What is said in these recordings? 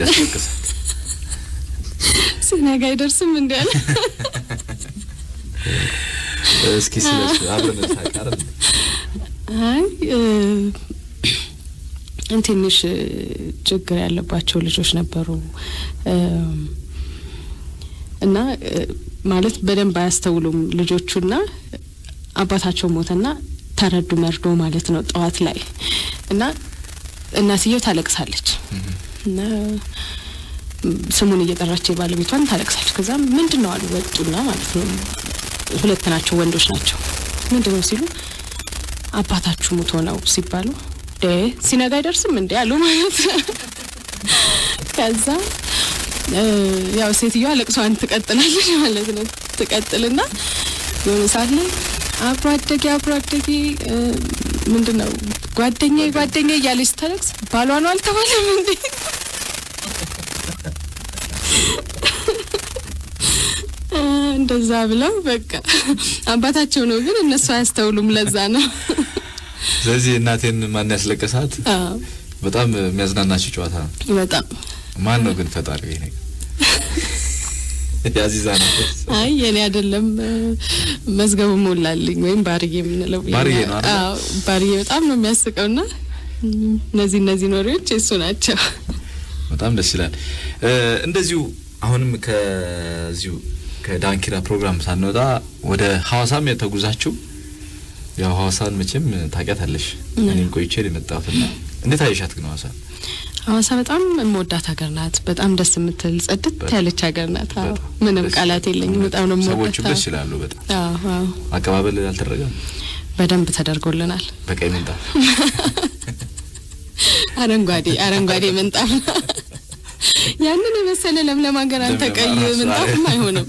ያስለቅሳል ሲነጋ ይደርስም እንዴ አለ እስኪ ስለሱ አብረን ታቃረን አይ እንትንሽ ችግር ያለባቸው ልጆች ነበሩ እና ማለት በደንብ አያስተውሉም ልጆቹና አባታቸው ሞተና ተረዱ መርዶ ማለት ነው ጧት ላይ እና እናትየው ታለቅሳለች እና ስሙን እየጠራች ባለቤቷን ታለቅሳለች ከዛ ምንድነው አሉ ወጡና ማለት ነው ሁለት ናቸው ወንዶች ናቸው ምንድነው ሲሉ አባታችሁ ሞቶ ነው ሲባሉ ሲነጋ አይደርስም እንዴ አሉ ማለት ከዛ ያው ሴትዮዋ ለቅሷን ትቀጥላለች ማለት ነው ትቀጥልና የሆነ ሰዓት ላይ አብሮ አደጌ ምንድነው ጓደኛዬ እያለች ታለቅስ ባሏ ነው አልተባለም እንዴ እንደዛ ብለው በቃ አባታቸው ነው ግን እነሱ አያስተውሉም ለዛ ነው ስለዚህ እናቴን ማን ያስለቀሳት በጣም የሚያዝናናሽ ጨዋታ በጣም ማን ነው ግን ፈጣሪ ይሄ ያዚዛ ነው አይ የኔ አይደለም መዝገቡ ሞላልኝ ወይም ባርዬ ምንለው አዎ ባርዬ በጣም ነው የሚያስቀውና እነዚህ ኖሬዎች እሱ ናቸው በጣም ደስ ይላል እንደዚሁ አሁንም ከዚሁ ከዳንኪራ ፕሮግራም ሳንወጣ ወደ ሐዋሳም የተጉዛችሁ ያው ሐዋሳን መቼም ታውቂያታለሽ እኔን ቆይቼ ለመጣሁትና እንዴት አየሻት ግን ሐዋሳ በጣም የምወዳት ሀገር ናት በጣም ደስ የምትል ጽድት ያለች ሀገር ናት ምንም ቃላት የለኝም በጣም ነው የምወዳት ሰዎቹ ደስ ይላሉ በጣም አዎ አቀባበል አልተደረገም በደንብ ተደርጎልናል በቀይ ምንጣፍ አረንጓዴ ምንጣፍ ያንን የመሰለ ለምለም ሀገር አንተ ቀይ ምንጣፍም አይሆንም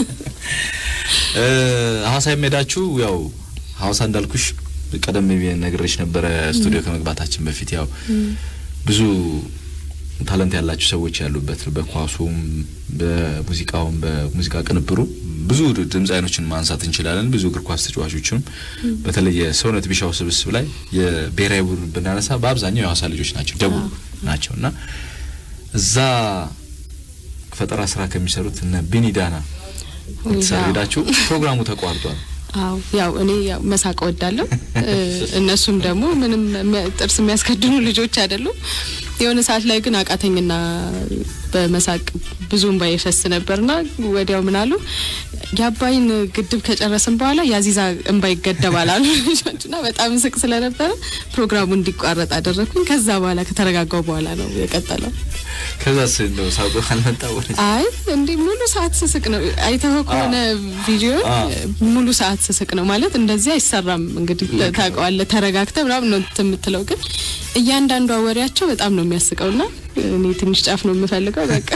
ሐዋሳ የምሄዳችሁ ያው ሐዋሳ እንዳልኩሽ ቀደም ብዬ ነግሬሽ ነበር ስቱዲዮ ከመግባታችን በፊት ያው ብዙ ታለንት ያላችሁ ሰዎች ያሉበት በኳሱም በሙዚቃውም በሙዚቃ ቅንብሩ ብዙ ድምጻይኖችን ማንሳት እንችላለን ብዙ እግር ኳስ ተጫዋቾችም በተለይ ሰውነት ቢሻው ስብስብ ላይ የብሔራዊ ቡድን ብናነሳ በአብዛኛው የሐዋሳ ልጆች ናቸው ደቡብ ናቸውና እዛ ፈጠራ ስራ ከሚሰሩት እና ቢኒዳና ተሰሪዳችሁ ፕሮግራሙ ተቋርጧል አው ያው እኔ ያው መሳቅ ወዳለሁ እነሱም ደግሞ ምንም ጥርስ የሚያስከድኑ ልጆች አይደሉም የሆነ ሰዓት ላይ ግን አቃተኝና በመሳቅ ብዙም ባይፈስ ነበርና ወዲያው ምን አሉ ያባይን ግድብ ከጨረስን በኋላ ያዚዛ እንባይ ገደባል አሉ ልጆችና በጣም ስቅ ስለነበረ ፕሮግራሙ እንዲቋረጥ አደረኩኝ ከዛ በኋላ ከተረጋጋው በኋላ ነው የቀጠለው ከዛስ ነው ሳውቁ አልመጣው አይ እንዴ ሙሉ ሰዓት ስስቅ ነው አይተው ከሆነ ቪዲዮ ሙሉ ሰዓት ስስቅ ነው ማለት እንደዚህ አይሰራም እንግዲህ ታውቀዋለህ ተረጋግተህ ምናምን ነው የምትለው ግን እያንዳንዱ አወሪያቸው በጣም ነው የሚያስቀውና እኔ ትንሽ ጫፍ ነው የምፈልገው በቃ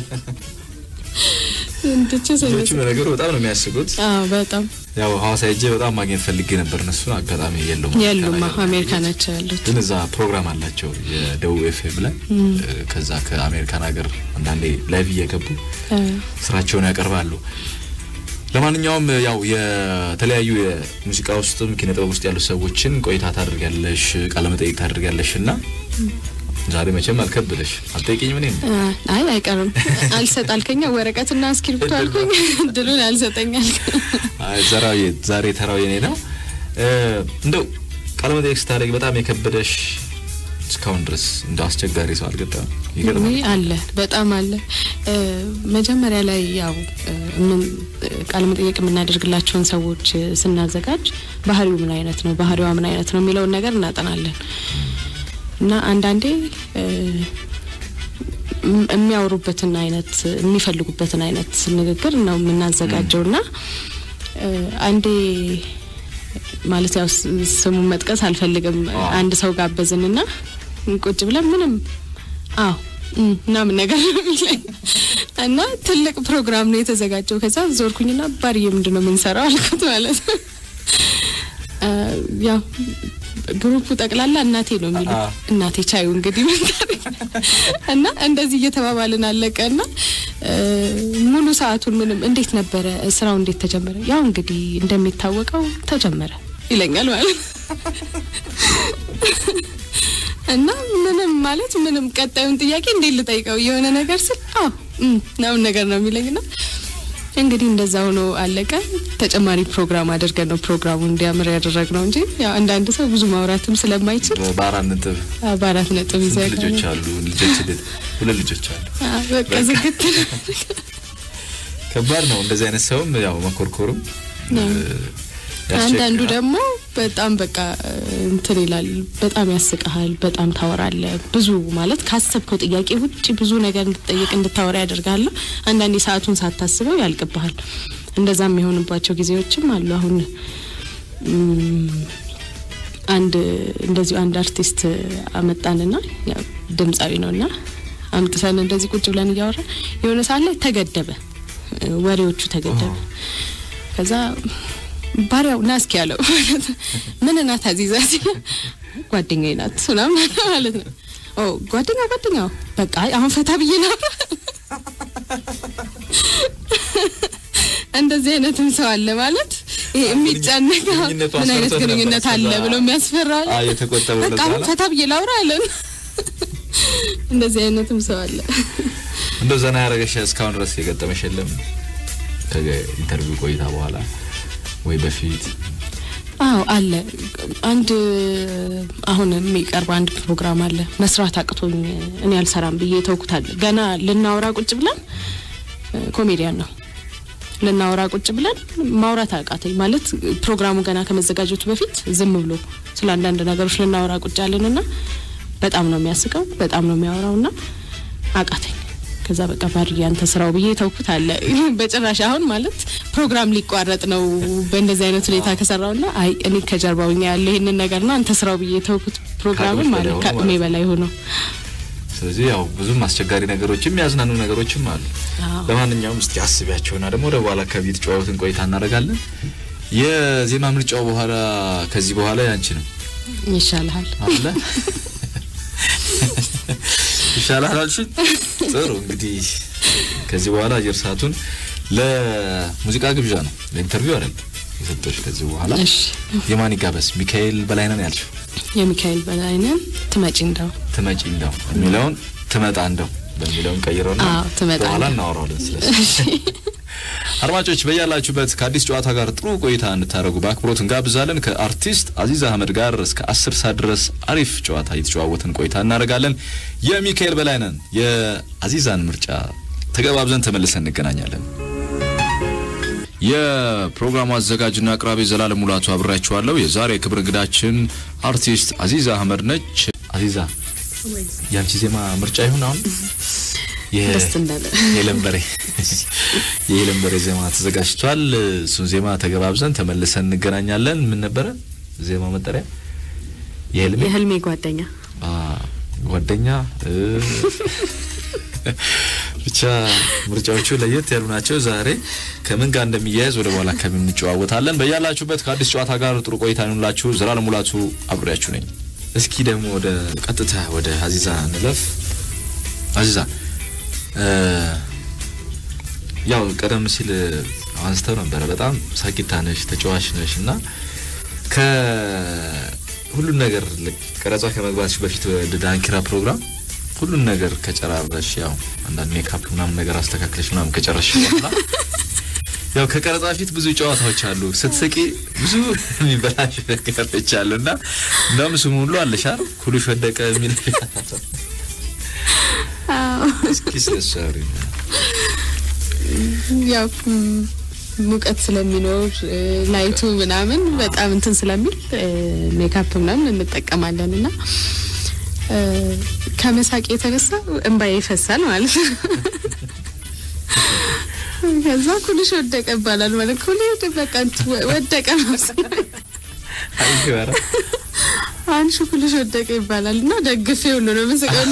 ልጆቹ በነገሩ በጣም ነው የሚያስቁት በጣም ያው ሐዋሳ ሄጄ በጣም ማግኘት ፈልጌ ነበር እነሱን አጋጣሚ የሉም አሜሪካ ናቸው ያሉት ግን እዛ ፕሮግራም አላቸው የደቡብ ኤፍኤም ላይ ከዛ ከአሜሪካን ሀገር አንዳንዴ ላይቭ እየገቡ ስራቸውን ያቀርባሉ ለማንኛውም ያው የተለያዩ የሙዚቃ ውስጥም ኪነጥበብ ውስጥ ያሉ ሰዎችን ቆይታ ታደርጋለሽ ቃለ መጠይቅ ታደርጋለሽና ዛሬ መቼም አልከብደሽ አልጠይቂኝ ምን አይ አይቀርም አልሰጣልከኛ ወረቀትና እስክሪፕቶ አልኩኝ ድሉን አልሰጠኛል አይ ዛሬ ተራው የኔ ነው እንደው ቃለ መጠይቅ ስታደርግ በጣም የከበደሽ እስካሁን ድረስ እንደው አስቸጋሪ ሰው አልገጠመም ይገርማል አለ በጣም አለ መጀመሪያ ላይ ያው ምን ቃለ መጠይቅ የምናደርግላቸውን ሰዎች ስናዘጋጅ ባህሪው ምን አይነት ነው ባህሪዋ ምን አይነት ነው የሚለው ነገር እናጠናለን እና አንዳንዴ የሚያወሩበትን አይነት የሚፈልጉበትን አይነት ንግግር ነው የምናዘጋጀውና አንዴ ማለት ያው ስሙን መጥቀስ አልፈልግም አንድ ሰው ጋበዝንና ቁጭ ብለን ምንም ምናምን ነገር ይላል እና ትልቅ ፕሮግራም ነው የተዘጋጀው ከዛ ዞርኩኝና ባርዬ ምንድነው የምንሰራው አልኩት ማለት ነው ያ ግሩፑ ጠቅላላ እናቴ ነው የሚለው እናቴ ቻዩ እንግዲህ እና እንደዚህ እየተባባልን አለቀና ሙሉ ሰዓቱን ምንም እንዴት ነበረ ስራው እንዴት ተጀመረ ያው እንግዲህ እንደሚታወቀው ተጀመረ ይለኛል ማለት እና ምንም ማለት ምንም ቀጣዩን ጥያቄ እንዴት ልጠይቀው የሆነ ነገር ስል ነው ነገር ነው የሚለኝና እንግዲህ እንደዛ ሆኖ አለቀ። ተጨማሪ ፕሮግራም አድርገን ነው ፕሮግራሙን እንዲያምር ያደረግነው እንጂ ያው አንዳንድ ሰው ብዙ ማውራትም ስለማይችል በአራት ነጥብ ይዘጋል። ልጆች አሉ ሁለት ልጆች አሉ። በቃ ዝግት ከባድ ነው እንደዚህ አይነት ሰውም ያው መኮርኮሩም አንዳንዱ ደግሞ በጣም በቃ እንትን ይላል በጣም ያስቀሃል በጣም ታወራለህ ብዙ ማለት ካሰብከው ጥያቄ ውጪ ብዙ ነገር እንድትጠይቅ እንድታወራ ያደርጋል። አንዳንዴ ሰዓቱን ሳታስበው ያልቅብሃል። እንደዛም የሚሆንባቸው ጊዜዎችም አሉ። አሁን አንድ አርቲስት አመጣንና ያው ድምጻዊ ነውና አምጥተን እንደዚህ ቁጭ ብለን እያወራን የሆነ ሰዓት ላይ ተገደበ ወሬዎቹ ተገደበ። ከዛ ባሪያው ናስኪ ያለው ምን እናት አዚዛ ጓደኛዬ ናት ሰላም ማለት ነው። ጓደኛው በቃ አሁን ፈታ ብዬ ነው እንደዚህ አይነትም ሰው አለ ማለት ይሄ የሚጨነቅ ምን አይነት ግንኙነት አለ ብሎ የሚያስፈራው የተቆጠበው በቃ ፈታ ብዬ ላውራ አለን። እንደዚህ አይነትም ሰው አለ። እንደዛ ነው ያረጋሽ እስካሁን ድረስ የገጠመሽ የለም ከኢንተርቪው ቆይታ በኋላ ወይ በፊት? አለ አንድ አሁን የሚቀርብ አንድ ፕሮግራም አለ መስራት አቅቶኝ እኔ አልሰራም ብዬ ተውኩታል። ገና ልናወራ ቁጭ ብለን ኮሜዲያን ነው ልናወራ ቁጭ ብለን ማውራት አቃተኝ ማለት ፕሮግራሙ ገና ከመዘጋጀቱ በፊት ዝም ብሎ ስለ አንዳንድ ነገሮች ልናወራ ቁጭ አለንና በጣም ነው የሚያስቀው በጣም ነው የሚያወራውና አቃተኝ። ከዛ በቃ ባሪያንተ ስራው ብዬ ተውኩታል። በጭራሽ አሁን ማለት ፕሮግራም ሊቋረጥ ነው በእንደዚህ አይነት ሁኔታ ከሰራውና አይ እኔ ከጀርባውኛ ያለ ይሄንን ነገርና አንተ ስራው ብዬ ተውኩት ፕሮግራም ማለት ከአቅሜ በላይ ሆኖ። ስለዚህ ያው ብዙም አስቸጋሪ ነገሮችም ያዝናኑ ነገሮችም አሉ። ለማንኛውም እስቲ አስቢያቸውና ደግሞ ወደ በኋላ ከቤት ጨዋታን ቆይታ እናደርጋለን። የዜማ ምርጫው በኋላ ከዚህ በኋላ ያንቺ ነው ይሻላል አለ ይሻላል አልሽ። ጥሩ እንግዲህ ከዚህ በኋላ አየር ሰዓቱን ለሙዚቃ ግብዣ ነው ለኢንተርቪው አይደል የሰጠሽ። ከዚህ በኋላ የማን ይጋበስ? ሚካኤል በላይነን ያልሽ? የሚካኤል በላይነን ትመጪ እንደው የሚለውን ትመጣ እንደው በሚለውን ቀይረውና በኋላ እናወራለን ስለዚህ። አድማጮች በያላችሁበት ከአዲስ ጨዋታ ጋር ጥሩ ቆይታ እንድታረጉ በአክብሮት እንጋብዛለን። ከአርቲስት አዚዛ አህመድ ጋር እስከ 10 ሰዓት ድረስ አሪፍ ጨዋታ እየተጨዋወትን ቆይታ እናደርጋለን። የሚካኤል በላይነን የአዚዛን ምርጫ ተገባብዘን ተመልሰን እንገናኛለን። የፕሮግራሙ አዘጋጅና አቅራቢ ዘላለም ሙላቱ አብራችኋለሁ። የዛሬ ክብር እንግዳችን አርቲስት አዚዛ አህመድ ነች። አዚዛ ያንቺ ዜማ ምርጫ ይሁን አሁን የለምበሬ ዜማ ተዘጋጅቷል። እሱን ዜማ ተገባብዘን ተመልሰን እንገናኛለን። ምን ነበር ዜማ መጠሪያ? የህልሜ ጓደኛ ብቻ ምርጫዎቹ ለየት ያሉ ናቸው። ዛሬ ከምን ጋር እንደሚያያዝ ወደ በኋላ እንጨዋወታለን። በያላችሁበት ከአዲስ ጨዋታ ጋር ጥሩ ቆይታ ይሁንላችሁ። ዘላለም ሙላቱ አብሬያችሁ ነኝ። እስኪ ደግሞ ወደ ቀጥታ ወደ አዚዛ እንለፍ። አዚዛ ያው ቀደም ሲል አንስተው ነበር በጣም ሳቂታ ነሽ ተጫዋች ነሽና ከሁሉን ነገር ቀረጻ ከመግባትሽ በፊት ወደ ዳንኪራ ፕሮግራም ሁሉን ነገር ከጨራረሽ ያው አንዳንድ ሜካፕ ምናምን ነገር አስተካክለሽ ምናምን ከጨረሽ በኋላ ያው ከቀረጻ ፊት ብዙ ጨዋታዎች አሉ። ስትስቂ ብዙ የሚበላሽ ነገር ይቻላልና እንደውም ስሙ ሁሉ አለሻር ኩሉሽ ወደቀ የሚል እስኪ ስለሰሪ ያው ሙቀት ስለሚኖር ላይቱ ምናምን በጣም እንትን ስለሚል ሜካፕ ምናምን እንጠቀማለንና ከመሳቅ የተነሳ እንባዬ ይፈሳል ማለት ነው። ከዛ ኩልሽ ወደቀ ይባላል ማለት ኩልሽ በቃ ወደቀ ማለት አይገራ አንሹ ኩልሽ ወደቀ ይባላልና ደግፌ ሁሉ ነው መስቀል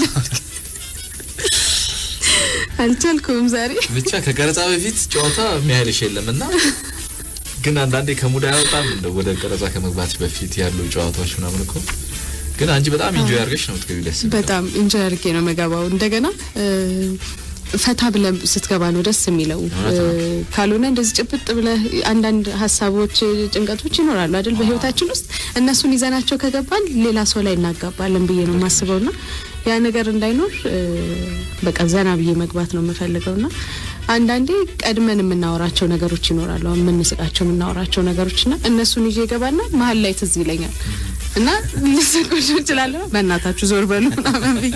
አልቻልኩም ዛሬ ብቻ ከቀረጻ በፊት ጨዋታ የሚያልሽ የለምና ግን አንዳንዴ ከሙዳ ያወጣም እንደው ወደ ቀረጻ ከመግባትሽ በፊት ያሉ ጨዋታዎች ምናምን እኮ ግን አንቺ በጣም ኢንጆይ አድርገሽ ነው ትገቢው። በጣም ኢንጆይ አድርጌ ነው መጋባው። እንደገና ፈታ ብለህ ስትገባ ነው ደስ የሚለው ካልሆነ እንደዚህ ጭብጥ ብለህ አንዳንድ ሐሳቦች ጭንቀቶች ይኖራሉ አይደል በህይወታችን ውስጥ እነሱን ይዘናቸው ከገባን ሌላ ሰው ላይ እናጋባለን ብዬ ነው ማስበውና ያ ነገር እንዳይኖር በቃ ዘና ብዬ መግባት ነው የምፈልገውና አንዳንዴ ቀድመን የምናወራቸው ነገሮች ይኖራሉ የምንስቃቸው የምናወራቸው ነገሮችና እነሱን ይዤ ገባና መሀል ላይ ትዝ ይለኛል እና ልስቆሽ ይችላል በእናታችሁ ዞር በሉ ምናምን ብዬ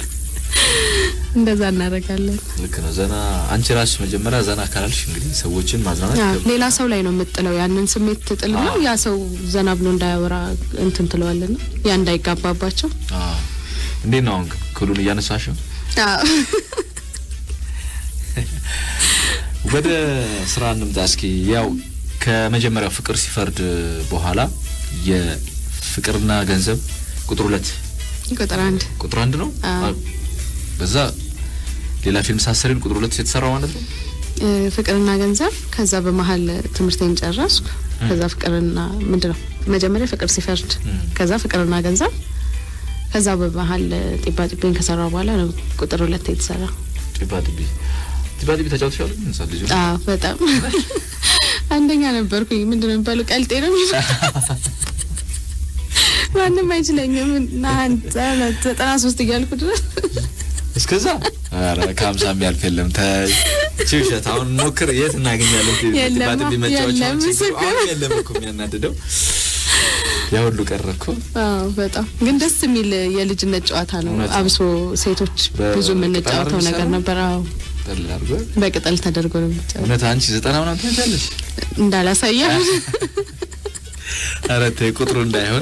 እንደዛ እናረጋለን ልክ ነው ዘና አንቺ ራስሽ መጀመሪያ ዘና ካላልሽ እንግዲህ ሰዎችን ማዝናናት ሌላ ሰው ላይ ነው የምትጥለው ያንን ስሜት ትጥልና ያ ሰው ዘና ብሎ እንዳያወራ እንትን ትለዋለና ያ እንዳይጋባባቸው እንዴ ነው ክሉን ያነሳሽው ወደ ስራ እንምጣ እስኪ ያው ከመጀመሪያው ፍቅር ሲፈርድ በኋላ የፍቅርና ገንዘብ ቁጥር 2 ቁጥር 1 ነው በዛ ሌላ ፊልም ሳሰሪን ቁጥር 2 የተሰራው ማለት ነው ፍቅርና ገንዘብ ከዛ በመሃል ትምርቴን ጨረስኩ ከዛ ፍቅርና ምንድነው መጀመሪያ ፍቅር ሲፈርድ ከዛ ፍቅርና ገንዘብ ከዛ በመሃል ጢባጢቤን ከሰራው በኋላ ነው ቁጥር 2 የተሰራው ጢባጢቤ ተጫውተሻል እንሳል ልጅ በጣም አንደኛ ነበርኩኝ ምንድነው የሚባለው ቀልጤ ነው ማንም አይችለኝም እና 93 እያልኩ ድረስ እስከዛ አራ ካምሳም ያልፈለም ተቺውሸት አሁን ሞክር የት እናገኛለን ጢባጢቤ መጫወቻዎች የለም እኮ የሚያናድደው ያ ሁሉ ቀረኩ በጣም ግን ደስ የሚል የልጅነት ጨዋታ ነው አብሶ ሴቶች ብዙ የምንጫወተው ነገር ነበር ተላርጎ በቅጠል ተደርጎ ነው የሚጫወተው እውነት አንቺ 90 ምናምን ትያለሽ እንዳላሳየው አረ ተይ ቁጥሩ እንዳይሆን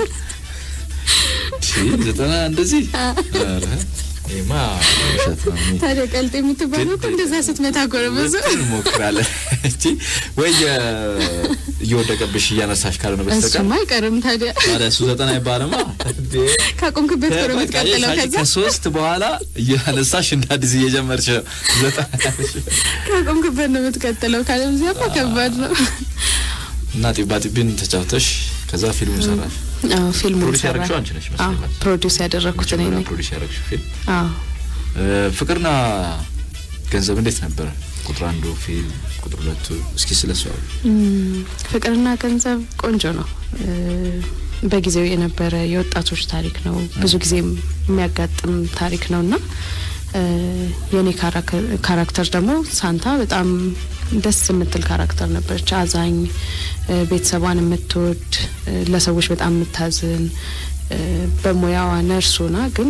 90 እንደዚህ አረ ኤማ ታዲያ ቀልጥ የምትባለው እንደዛ ስትመታ ጎረበዙ ሞክራለህ እቺ ወይ ይወደቀብሽ ያነሳሽ ካልሆነ በስተቀር እሱማ አይቀርም ታዲያ እሱ 90 ይባላማ ካቆምክበት ኮረ መትቀጠለው ከዛ ከ3 በኋላ ያነሳሽ እንዳዲስ እየጀመርሽ 90 ካቆምክበት ነው መትቀጠለው ካለም ዚያማ ከባድ ነው እና ጢባጢቤን ተጫውተሽ ከዛ ፊልም ሰራሽ ፊልም ፕሮዲዩሰር አንቺ ነሽ መሰለኝ ፕሮዲዩስ ያደረኩት እኔ ነኝ ፕሮዲዩስ ያደረግሽ ፊልም ፍቅርና ገንዘብ እንዴት ነበር ቁጥር 1 ፊልም ቁጥር 2 እስኪ ስለሱ ፍቅርና ገንዘብ ቆንጆ ነው በጊዜው የነበረ የወጣቶች ታሪክ ነው ብዙ ጊዜ የሚያጋጥም ታሪክ ነውና የኔ ካራክተር ደግሞ ሳንታ በጣም ደስ የምትል ካራክተር ነበርች አዛኝ ቤተሰቧን የምትወድ ለሰዎች በጣም የምታዝን በሙያዋ ነርሱና ግን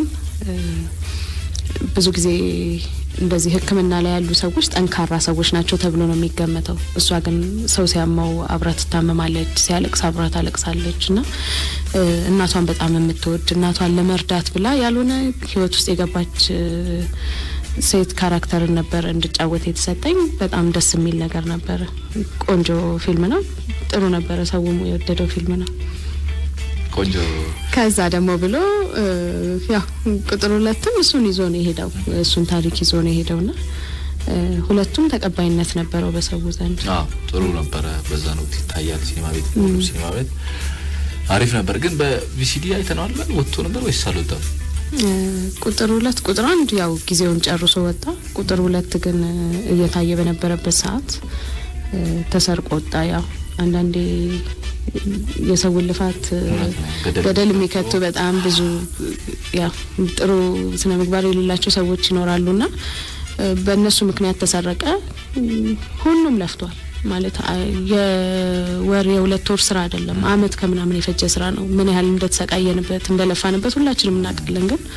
ብዙ ጊዜ እንደዚህ ህክምና ላይ ያሉ ሰዎች ጠንካራ ሰዎች ናቸው ተብሎ ነው የሚገመተው እሷ ግን ሰው ሲያመው አብራት ታመማለች ሲያለቅስ አብራት ታለቅሳለችና እናቷን በጣም የምትወድ እናቷን ለመርዳት ብላ ያልሆነ ህይወት ውስጥ የገባች ሴት ካራክተር ነበር እንድጫወት የተሰጠኝ በጣም ደስ የሚል ነገር ነበር ቆንጆ ፊልም ነው ጥሩ ነበር ሰውም የወደደው ፊልም ነው ቆንጆ ከዛ ደግሞ ብሎ ያ ቁጥር 2 እሱን ይዞ ነው የሄደው እሱን ታሪክ ይዞ ነው የሄደውና ሁለቱም ተቀባይነት ነበረው በሰው ዘንድ ጥሩ ነበር በዛ ነው ይታያል ሲኒማ ቤት አሪፍ ነበር ግን በቪሲዲ አይተናል ወጥቶ ነበር ወይስ አልወጣም ቁጥር 2 ቁጥር 1 ያው ጊዜውን ጨርሶ ወጣ ቁጥር 2 ግን እየታየ በነበረበት ሰዓት ተሰርቆ ወጣ ያው አንዳንዴ የሰው ልፋት ገደል የሚከቱ በጣም ብዙ ያ ጥሩ ስነ ምግባር የሌላቸው ሰዎች ይኖራሉና በእነሱ ምክንያት ተሰረቀ ሁሉም ለፍቷል ማለት የወር የ2 ወር ስራ አይደለም አመት ከምናምን የፈጀ ስራ ነው ምን ያህል እንደተሰቃየንበት እንደለፋንበት ሁላችንም እናቀለን ግን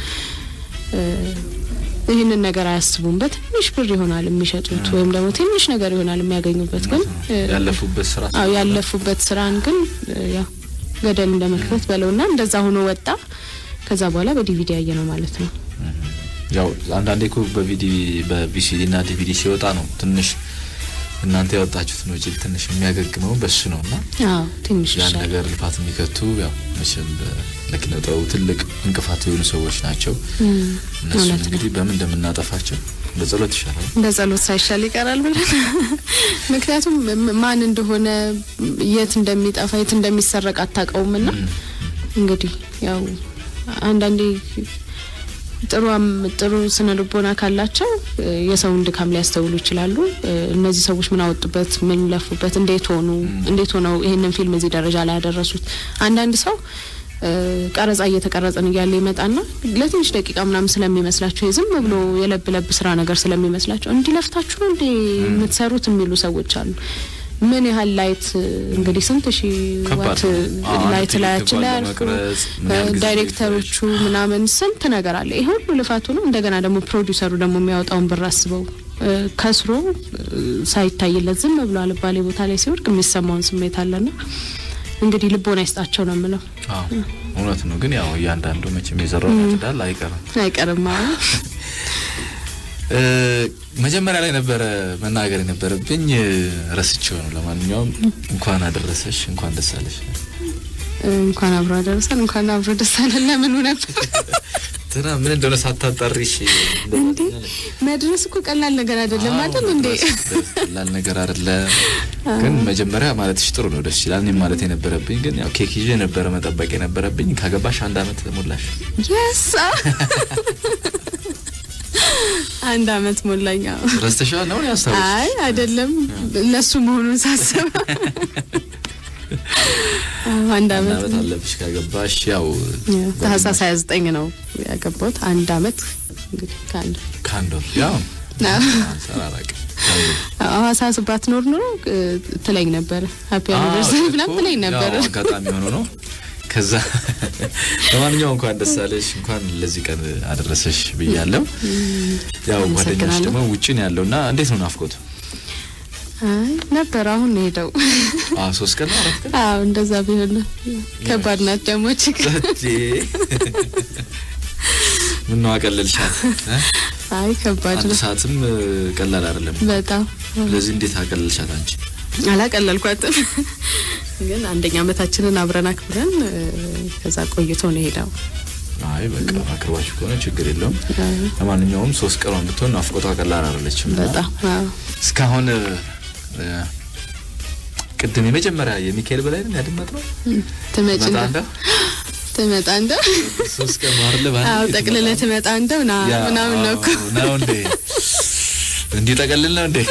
ይሄንን ነገር አያስቡበት ትንሽ ብር ይሆናል የሚሸጡት ወይም ደግሞ ትንሽ ነገር ይሆናል የሚያገኙበት ግን ያለፉበት ስራን ግን ያ ገደል እንደመክፈት በለውና እንደዛ ሆኖ ወጣ ከዛ በኋላ በዲቪዲ ያየነው ማለት ነው ያው አንዳንዴ እኮ በቪሲዲ እና ዲቪዲ ሲወጣ ነው ትንሽ እናንተ ያወጣችሁት ነው እጂ ትንሽ የሚያገግመው በሱ ነውና ትንሽ ያን ነገር ልፋት የሚከቱ ያው መቼም ለኪነጣው ትልቅ እንቅፋት የሆኑ ሰዎች ናቸው እነሱ እንግዲህ በምን እንደምናጠፋቸው በጸሎት ይሻላል በጸሎት ሳይሻል ይቀራል ብለን ምክንያቱም ማን እንደሆነ የት እንደሚጠፋ የት እንደሚሰረቅ አታውቀውምና እንግዲህ ያው አንዳንዴ ጥሩ ስነልቦና ካላቸው የሰውን ድካም ሊያስተውሉ ይችላሉ እነዚህ ሰዎች ምን አወጡበት ምን ለፉበት እንዴት ሆነው ይሄንን ፊልም እዚህ ደረጃ ላይ ያደረሱት አንዳንድ ሰው ቀረጻ እየተቀረጸን ይያለ ይመጣና ለትንሽ ደቂቃ ምናምን ስለሚመስላቸው ዝም ብሎ የለብለብ ስራ ነገር ስለሚመስላቸው እንዲለፍታችሁ እንዴ የምትሰሩት የሚሉ ሰዎች አሉ ምን ያህል ላይት እንግዲህ ስንት ሺ ዋት ላይት ላያችን ላይ ዳይሬክተሮቹ ምናምን ስንት ነገር አለ ይሄ ሁሉ ልፋቱ ነው እንደገና ደግሞ ፕሮዲዩሰሩ ደግሞ የሚያወጣውን ብር አስበው ከስሮ ሳይታይለት ዝም ብሎ አልባሌ ቦታ ላይ ሲወርቅ የሚሰማውን ስሜት አለና እንግዲህ ልቦና ይስጣቸው ነው የምለው እውነት ነው ግን ያው ያንዳንዱ መቼም የዘራው ያጭዳል አይቀርም መጀመሪያ ላይ ነበር መናገር የነበረብኝ ረስቼው ነው ለማንኛውም እንኳን አደረሰሽ እንኳን ደስ አለሽ እንኳን አብሮ አደረሰን እንኳን አብሮ ደስ አለን ለምን ነበር ተራ ምን እንደሆነ ሳታጣሪሽ እንዴ መድረስ እኮ ቀላል ነገር አይደለም አይደል እንዴ ቀላል ነገር አይደለም ግን መጀመሪያ ማለትሽ ጥሩ ነው ደስ ይላል እኔም ማለት የነበረብኝ ግን ያው ኬክ ይዤ ነበር መጠበቅ የነበረብኝ ካገባሽ 1 አመት ሞላሽ yes አንድ አመት ሞላኛ ረስተሻል ነው ያስተዋል አይ አይደለም ለሱ መሆኑን ሳስብ አንድ አመት አለብሽ ካገባሽ ያው ታህሳስ 29 ነው ያገባሁት አንድ አመት እንግዲህ ካንዶ ያው ሰራራቅ አዋሳስ ባትኖር ነው ትለኝ ነበር ሃፒ አኒቨርሰሪ ብለን ትለኝ ነበር አጋጣሚ ሆኖ ነው ከዛ ለማንኛውም እንኳን ደስ አለሽ እንኳን ለዚህ ቀን አደረሰሽ ብያለሁ ያው ጓደኛሽ ደግሞ ውጪ ነው ያለውና እንዴት ነው ናፍቆት አይ ነበር አሁን ሄደው 3 ቀን 4 ቀን እንደዛ ቢሆን ከባድ ናት ደግሞ ችግር ምን ነው አቀለልሻት አይ ከባድ ነው ሰዓትም ቀላል አይደለም በጣም ለዚህ እንዴት አቀለልሻት አንቺ አላቀለልኳትም ግን አንደኛ አመታችንን አብረን አክብረን ከዛ ቆይቶ ነው ሄደው አይ በቃ አክብራችሁ ከሆነ ችግር የለውም ለማንኛውም 3 ቀን ብትሆን ናፍቆቷ ቀላል አይደለችም በጣም እስካሁን ቅድም የመጀመሪያ የሚካኤል በላይ ነው ያደመጥነው ትመጣ እንደው 3 ቀን ማርለ ባንድ አው ጠቅልለ ትመጣ እንደው ምናምን ነው እንዴ እንዴ ጠቅልል ነው እንዴ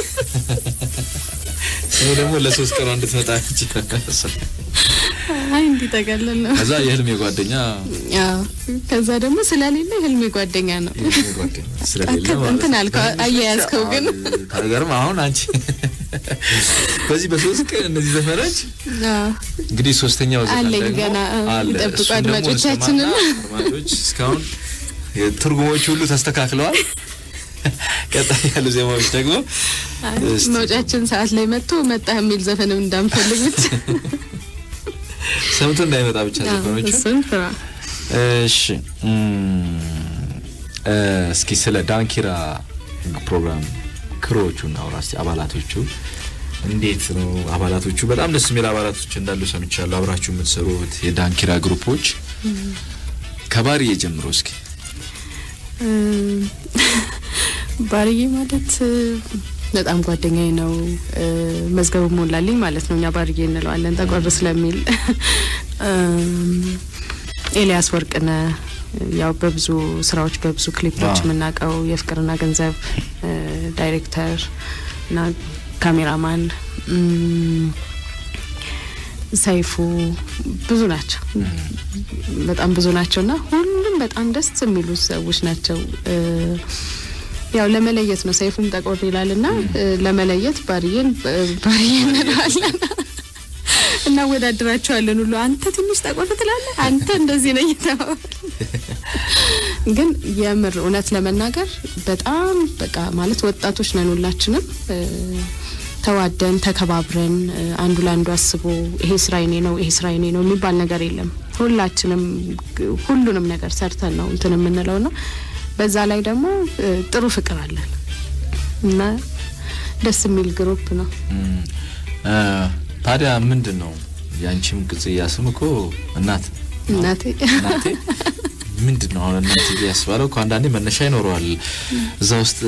ነው ደግሞ ለ3 ቀን እንድትመጣ ይችላል አይ እንዴ ጠቅልል ነው ከዛ የህልሜ ጓደኛ አዎ ከዛ ደግሞ ስለሌለ ህልሜ ጓደኛ ነው ስለሌለ እንትን አልከው አያያዝከው ግን ታገርም አሁን አንቺ በዚህ በ3 ቀን እነዚህ ዘፈኖች እንግዲህ ሶስተኛው ዘፈን ደግሞ ጠብቁ አድማጮቻችንን አድማጮች እስካሁን የትርጉሞች ሁሉ ተስተካክለዋል ቀጣይ ያሉ ዜማዎች ደግሞ መውጫችን ሰዓት ላይ መጣ የሚል ዘፈንም እንዳንፈልግት ሰምቶ እንዳይመጣ ብቻ ዘፈኖቹ እሺ እስኪ ስለ ዳንኪራ ፕሮግራም ክሮቹን አውራስ አባላቶቹ እንዴት ነው አባላቶቹ በጣም ደስ የሚል አባላቶች እንዳሉ ሰምቻለሁ አብራችሁ የምትሰሩት የዳንኪራ ግሩፖች ከባሪዬ ጀምሮ እስኪ ባሪዬ ማለት በጣም ጓደኛዬ ነው መዝገቡ ሞላልኝ ማለት ነው እኛ ባሪዬ እንለዋለን ተቆር ስለሚል ኤልያስ ወርቅነ ያው በብዙ ስራዎች በብዙ ክሊፖች ምናቀው የፍቅርና ገንዘብ ዳይሬክተር እና ካሜራማን ሰይፉ ብዙ ናቸው በጣም ብዙ ናቸውና ሁሉም በጣም ደስ የሚሉ ሰዎች ናቸው ያው ለመለየት ነው ሰይፉም ተቆር ይላልና ለመለየት ባሪዬን እንለዋለን እና ወዳድራቸዋለን ሁሉ አንተ ትንሽ ተቆር ትላለህ አንተ እንደዚህ ነኝ ተባለ ግን የምር እውነት ለመናገር በጣም በቃ ማለት ወጣቶች ነን ሁላችንም ተዋደን ተከባብረን አንዱ ለአንዱ አስቦ ይሄ ስራዬ ነው ይሄ ስራዬ ነው የሚባል ነገር የለም ሁላችንም ሁሉንም ነገር ሰርተን ነው እንትን የምንለውና በዛ ላይ ደግሞ ጥሩ ፍቅር አለን እና ደስ የሚል ግሩፕ ነው ታዲያ ምንድነው ያንቺም ቅጽያ ስም እኮ እናቴ ምንድነው አሁን እናቴ ያስባለው አንዳንዴ መነሻ ይኖረዋል እዛ ውስጥ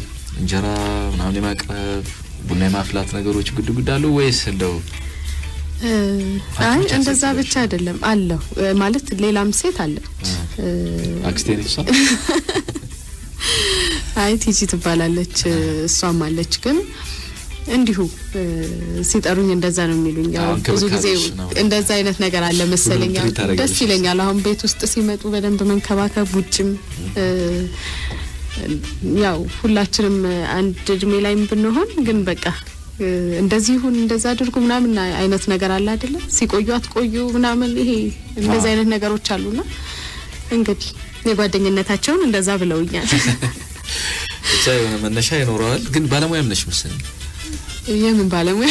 እንጀራ ምናምን ማቅረብ ቡና ማፍላት ነገሮች ጉድጉዳሉ ወይስ እንደው አይ እንደዛ ብቻ አይደለም አለው ማለት ሌላም ሴት አለ አክስቴንሳ አይ ቲጂ ትባላለች እሷም አለች ግን እንዲሁ ሲጠሩኝ እንደዛ ነው የሚሉኝ ያው ብዙ ጊዜ እንደዛ አይነት ነገር አለ መሰለኝ ደስ ይለኛል አሁን ቤት ውስጥ ሲመጡ በደንብ መንከባከብ ውጭም ያው ሁላችንም አንድ እድሜ ላይም ብንሆን ግን በቃ እንደዚህ ሁን እንደዛ አድርጉ ምናምን አይነት ነገር አለ አይደለ ሲቆዩ አትቆዩ ምናምን ይሄ እንደዛ አይነት ነገሮች አሉና እንግዲህ የጓደኝነታቸውን እንደዛ ብለውኛል ቻይ ሆነ መነሻ ይኖራል ግን ባለሙያም ነሽ መሰለኝ የምን ባለሙያ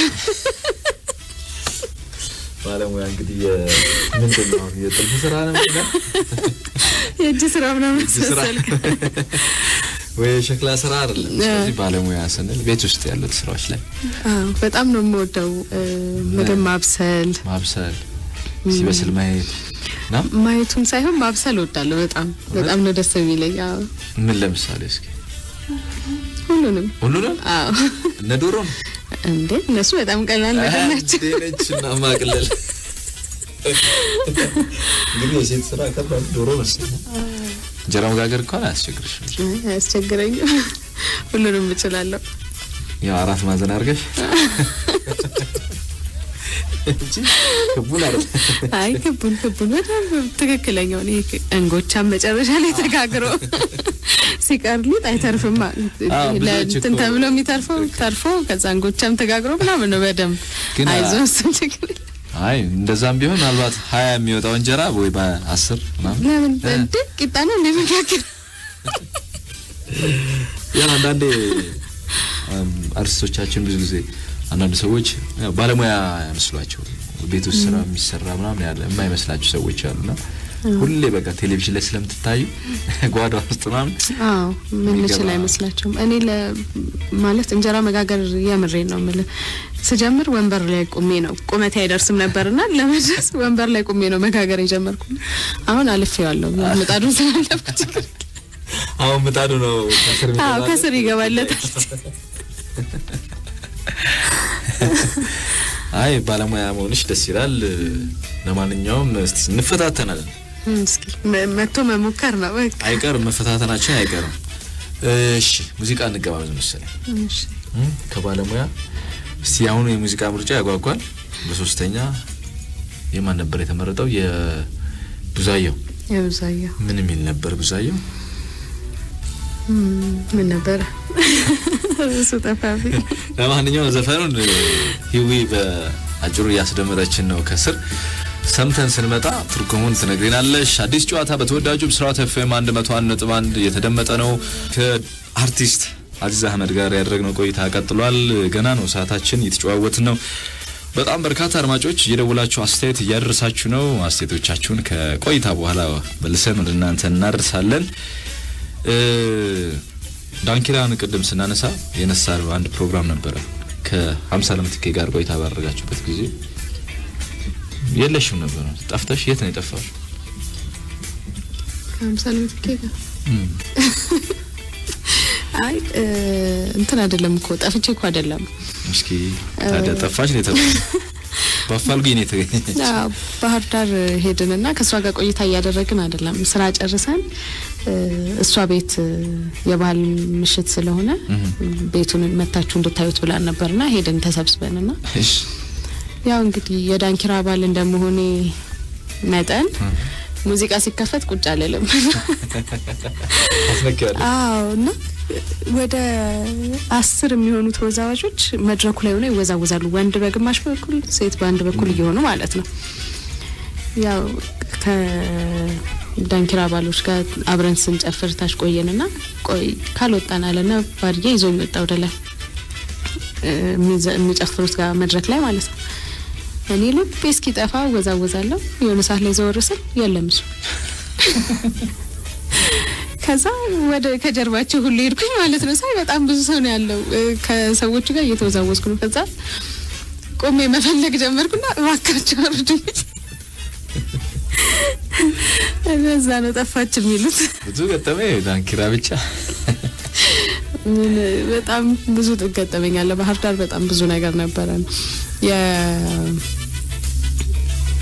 እንግዲህ ምንድነው የጥልፍ ስራ ነው ማለት የእጅ ስራ ምናምን መሰልክ ወይ ሸክላ ስራ አይደለም ስለዚህ ባለሙያ ስንል ቤት ውስጥ ያሉት ስራዎች ላይ በጣም ነው የምወደው ምግብ ማብሰል ሲበስል ማየቱን ሳይሆን ማብሰል እወዳለሁ በጣም ነው ደስ የሚለኝ ምን ለምሳሌ እስኪ ሁሉንም አዎ እነ ዶሮ እንዴ እነሱ በጣም ቀላል ነገር ናቸው ደነችና ማቅለል እንግዲህ የሴት ስራ ከባድ ዶሮ መስል እንጀራ መጋገር እኮ አያስቸግረኝም ሁሉንም እችላለሁ ያው አራት ማዕዘን አድርገሽ ክቡን በጣም ትክክለኛው ነው እንጎቻም መጨረሻ ላይ ተጋግሮ ሲቀርሉት አይተርፍማ ለእንትን ተብሎ የሚተርፈው ተርፎ ከዛ እንጎቻም ተጋግሮ ምናምን ነው በደንብ አይዞስ ትክክል አይ እንደዛም ቢሆን አልባት 20 የሚወጣው እንጀራ ወይ በ10 ምናምን ለምን ቂጣና እንደሚጋግር ያ አንዳንዴ አርቲስቶቻችን ብዙ ጊዜ አንዳንድ ሰዎች ባለሙያ ያመስሏቸው ቤት ውስጥ ስራ የሚሰራ ምናምን ያለ የማይመስላቸው ሰዎች አሉና ሁሌ በቃ ቴሌቪዥን ላይ ስለምትታዩ ጓዳ ውስጥ ምናምን ምን ይችላል አይመስላችሁም እኔ ማለት እንጀራ መጋገር የምሬን ነው ማለት ስጀምር ወንበር ላይ ቆሜ ነው ቁመቴ አይደርስም ነበርና ለመድረስ ወንበር ላይ ቆሜ ነው መጋገር የጀመርኩት አሁን አልፌዋለሁ ምጣዱን ስለለፈች አሁን ምጣዱ ነው ከስር ይገባለታል አይ ባለሙያ መሆንሽ ደስ ይላል ለማንኛውም እስቲ እንፈታተናለን እስኪ መጥቶ መሞከር ነው በቃ አይቀርም መፈታተናችን አይቀርም እሺ ሙዚቃ እንገባለን መሰለኝ እሺ ከባለሙያ እስቲ አሁን የሙዚቃ ምርጫ ያጓጓል በሶስተኛ የማን ነበር የተመረጠው የቡዛየው ምን የሚል ነበር ቡዛየው ምን ነበር እሱ ጠፋቢ ለማንኛውም ዘፈኑን ሂዊ በአጭሩ ያስደመረችን ነው ከስር ሰምተን ስንመጣ ትርጉሙን ትነግሪናለሽ አዲስ ጨዋታ በተወዳጁ ብስራት ኤፍኤም 101.1 የተደመጠ ነው ከአርቲስት አዚዝ አህመድ ጋር ያደረግነው ቆይታ ቀጥሏል ገና ነው ሰዓታችን እየተጨዋወትን ነው በጣም በርካታ አድማጮች እየደወላችሁ አስተያየት እያደረሳችሁ ነው አስተያየቶቻችሁን ከቆይታ በኋላ መልሰን ለእናንተ እናደርሳለን ዳንኪራን ቅድም ስናነሳ የነሳነው አንድ ፕሮግራም ነበር ከ50 ዓመትከ ጋር ቆይታ ባደረጋችሁበት ጊዜ የለሽም ነበር ጠፍተሽ የት ነው የጠፋው 50 ዓመትከ ጋር አይ እንትን አይደለም እኮ ጠፍቼ እኮ አይደለም እስኪ ታዲያ ጠፋሽ ነው የተባለው ባፋልጉኝ ነው የተገኘች ባህር ዳር ሄድንና ከሷ ጋር ቆይታ ያደረግን አይደለም ስራ ጨርሰን እሷ ቤት የባህል ምሽት ስለሆነ ቤቱን መታችሁ እንድታዩት ብላን ነበርና ሄደን ተሰብስበንና ያው እንግዲህ የዳንኪራ ባል እንደመሆኔ መጠን ሙዚቃ ሲከፈት ቁጭ አለለም እና ወደ 10 የሚሆኑ ተወዛዋዦች መድረኩ ላይ ሆነው ይወዛወዛሉ ወንድ በግማሽ በኩል ሴት በአንድ በኩል እየሆኑ ማለት ነው ያው ከዳንኪራ ባሎች ጋር አብረን ስንጨፍር ታሽ ቆየንና ቆይ ካልወጣን አለና ባርዬ ይዞኝ ወጣ ወደላ የሚጨፍሩት ጋር መድረክ ላይ ማለት ነው እኔ ልብ እስኪ ጠፋ ወዛወዛለሁ የሆነ ሰዓት ላይ ዘወርሰል የለም እሱ ከዛ ወደ ከጀርባቸው ሁሉ ሄድኩኝ ማለት ነው ሳይ በጣም ብዙ ሰው ነው ያለው ከሰዎቹ ጋር እየተወዛወዝኩ ነው ከዛ ቆሜ መፈለግ ጀመርኩና ዋካቸው አርዱኝ እዛ ነው ጠፋች የሚሉት ብዙ ገጠመኝ ዳንኪራ ብቻ በጣም ብዙ ገጠመኛል ባህር ዳር በጣም ብዙ ነገር ነበረ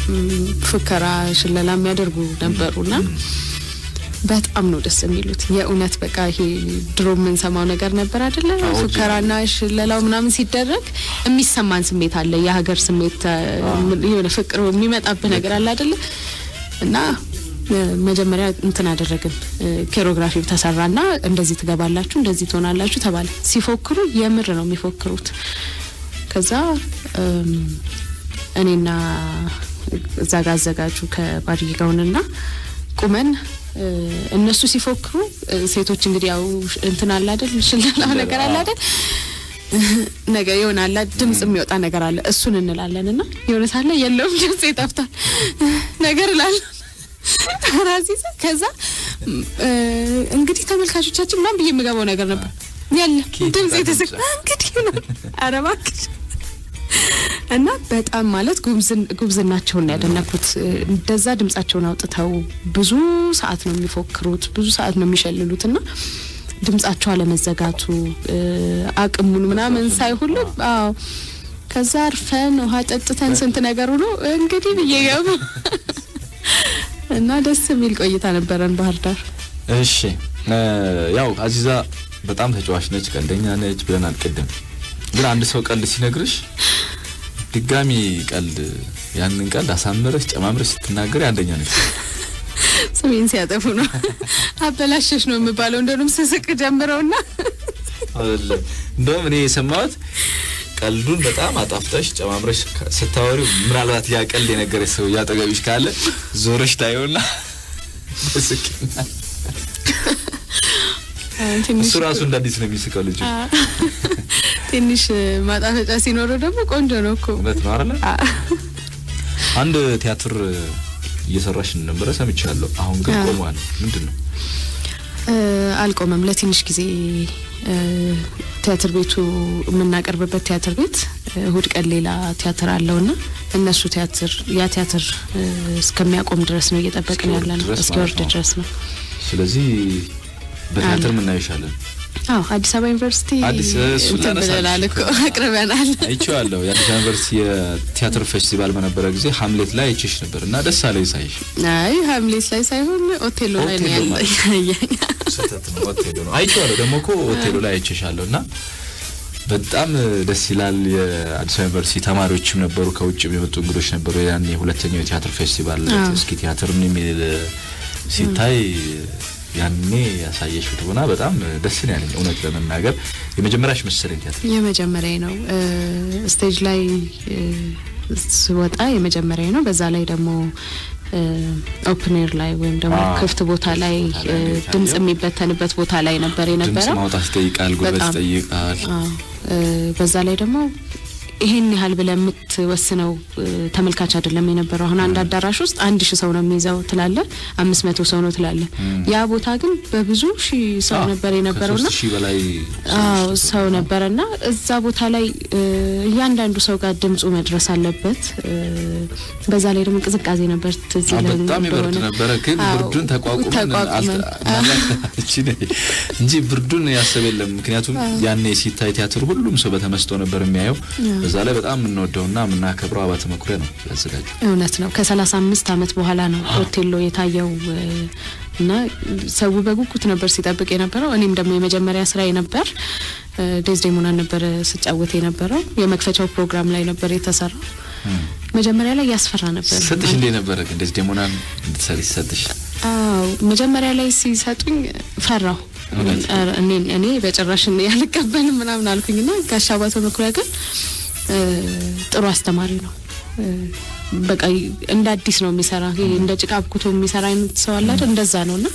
ፍከራ ሽለላ የሚያደርጉ ነበሩና በጣም ነው ደስ የሚሉት የኡነት በቃ ይሄ ድሮ ምን ሰማው ነገር ነበር አይደለ ፍከራና ሽለላው ምናምን ሲደረግ የሚሰማን ስሜት አለ የሀገር ስሜት የሆነ ፍቅር የሚመጣበት ነገር አለ አይደለ እና መጀመሪያ እንትን አደረግን ኮሪዮግራፊ ተሰራና እንደዚህ ትገባላችሁ እንደዚህ ትሆናላችሁ ተባለ ሲፎክሩ የምር ነው የሚፎክሩት ከዛ እኔና እዛ ጋር አዘጋጁ ከባሪ ጋውንና ቁመን እነሱ ሲፎክሩ ሴቶች እንግዲህ ያው እንትን አለ አይደል ሽለላ ነገር አለ አይደል ነገር ይሆናል ድምጽ የሚወጣ ነገር አለ እሱን እንላለንና የሆነ ሳለ የለውም ድምጽ ይጣፍታል ነገር ላል ራዚዛ ከዛ እንግዲህ ተመልካቾቻችን ምናምን በየምገባው ነገር ነበር ያለ ድምጽ የተሰካ እንግዲህ ነው አረባክሽ እና በጣም ማለት ጉብዝናቸውን ያደነኩት እንደዛ ድምጻቸውን አውጥተው ብዙ ሰዓት ነው የሚፎክሩት ብዙ ሰዓት ነው የሚሸልሉትና ድምጻቸው አለመዘጋቱ አቅሙን ምናምን ሳይሁሉ አዎ ከዛ አርፈን ውሃ ጠጥተን ስንት ነገር ሆኖ እንግዲህ በየገቡ እና ደስ የሚል ቆይታ ነበረን ባህር ዳር እሺ ያው አዚዛ በጣም ተጫዋች ነች ቀልደኛ ነች ብለናል ቀደም ግን አንድ ሰው ቀልድ ሲነግርሽ ድጋሚ ቀልድ ያንን ቀልድ አሳምረሽ ጨማምረሽ ስትናገር አንደኛ ነች ስሜን ሲያጠፉ ነው አበላሽሽ ነው የሚባለው እንደውም ስስቅ ጀምረውና አይደለም እንደውም እኔ የሰማሁት ቀልዱን በጣም አጣፍጠሽ ጨማምረሽ ስታወሪው ምናልባት ያ ቀልድ የነገረሽ ሰው ያጠገብሽ ካለ ዞረሽ ታየውና ስስቅና እሱ ራሱ እንዳዲስ ነው የሚስቀው ልጅ ትንሽ ማጣፈጫ ሲኖረው ደግሞ ቆንጆ ነው እኮ እውነት ነው አይደል አንድ ቲያትር እየሰራሽ ነበር ሰምቻለሁ አሁን ግን ቆሟል ምንድነው አልቆመም ለትንሽ ጊዜ ቲያትር ቤቱ የምናቀርብበት ቲያትር ቤት እሁድ ቀን ሌላ ቲያትር አለውና እነሱ ቲያትር እስከሚያቆም ድረስ ነው እየጠበቅን ያለነው እስኪወርድ ድረስ ነው ስለዚህ በቲያትር ምን እናይሻለን አዲስ አበባ ዩኒቨርሲቲ ተበላልኩ አቅርበናል አይቼዋለሁ የአዲስ አበባ ዩኒቨርሲቲ የቲያትር ፌስቲቫል በነበረ ጊዜ ሃምሌት ላይ አይቼሽ ነበርና ደስ አለኝ ሳይሽ አይ ሃምሌት ላይ ሳይሆን ኦቴሎ ላይ ነው ያለኝ ሰተት ነው ኦቴሎ ነው አይቼዋለሁ ደግሞ እኮ ኦቴሎ ላይ አይቼሻለሁና በጣም ደስ ይላል የአዲስ አበባ ዩኒቨርሲቲ ተማሪዎችም ነበሩ ከውጭ የመጡ እንግዶች ነበሩ ያን የሁለተኛው የቲያትር ፌስቲቫል እስኪ ቲያትር ምን የሚል ሲታይ ያኔ ያሳየሽው ተሆና በጣም ደስ ይላል እውነት ለመናገር የመጀመሪያሽ መሰለኝ ቲያትር የመጀመሪያዬ ነው ስቴጅ ላይ ስወጣ የመጀመሪያዬ ነው በዛ ላይ ደግሞ ኦፕን ኤር ላይ ወይም ደግሞ ክፍት ቦታ ላይ ድምጽ የሚበተንበት ቦታ ላይ ነበር የነበረው ድምጽ ማውጣት ይጠይቃል ጉልበት ይጠይቃል በዛ ላይ ደግሞ ይሄን ያህል ብለ የምትወስነው ተመልካች አይደለም የነበረው አሁን አንድ አዳራሽ ውስጥ 1000 ሰው ነው የሚይዘው ትላለ 500 ሰው ነው ትላለ ያ ቦታ ግን በብዙ ሺህ ሰው ነበር የነበረውና ሺህ በላይ ሰው ነበርና እዛ ቦታ ላይ ያንዳንዱ ሰው ጋር ድምጹ መድረስ አለበት በዛ ላይ ደግሞ ቅዝቃዜ ነበር ትዝለኝ በጣም ይበርድ ነበር ግን ብርዱን ተቋቁመን እንጂ ብርዱን ያሰበለም ምክንያቱም ያኔ ሲታይ ቲያትር ሁሉም ሰው በተመስጦ ነበር የሚያየው በዛ ላይ በጣም እንወደውና ምናከብረው አባተ መኩሪያ ነው ያዘጋጀው እውነት ነው ከ35 አመት በኋላ ነው ኦቴሎ የታየው እና ሰው በጉጉት ነበር ሲጠብቅ የነበረው እኔም ደግሞ የመጀመሪያ ስራዬ ነበር ዴዝዴሞና ነበር ስጫወት የነበረው የመክፈቻው ፕሮግራም ላይ ነበር የተሰራው መጀመሪያ ላይ ያስፈራ ነበር ሰጥሽ እንደ ነበር ግን ዴዝዴሞናን እንድትሰሪ ሰጥሽ መጀመሪያ ላይ ሲሰጡኝ ፈራው እኔ በጭራሽ ያልቀበልም ምናምን አልኩኝና ጋሽ አባተ መኩሪያ ግን ጥሩ አስተማሪ ነው በቃ እንደ አዲስ ነው የሚሰራ እንደ ጭቃ አብኩቶ የሚሰራ አይነት ሰው አለ አይደል እንደዛ ነውና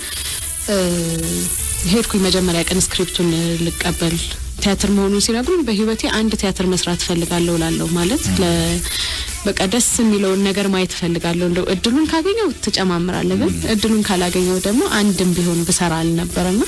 ሄድኩኝ መጀመሪያ ቀን ስክሪፕቱን ልቀበል ቲያትር መሆኑን ሲነግሩኝ በህይወቴ አንድ ቲያትር መስራት ፈልጋለሁ ላለው ማለት በቃ ደስ የሚለውን ነገር ማየት ፈልጋለሁ እንደው እድሉን ካገኘው ተጨማምራለሁ ግን እድሉን ካላገኘው ደግሞ አንድም ቢሆን ብሰራ አልነበረና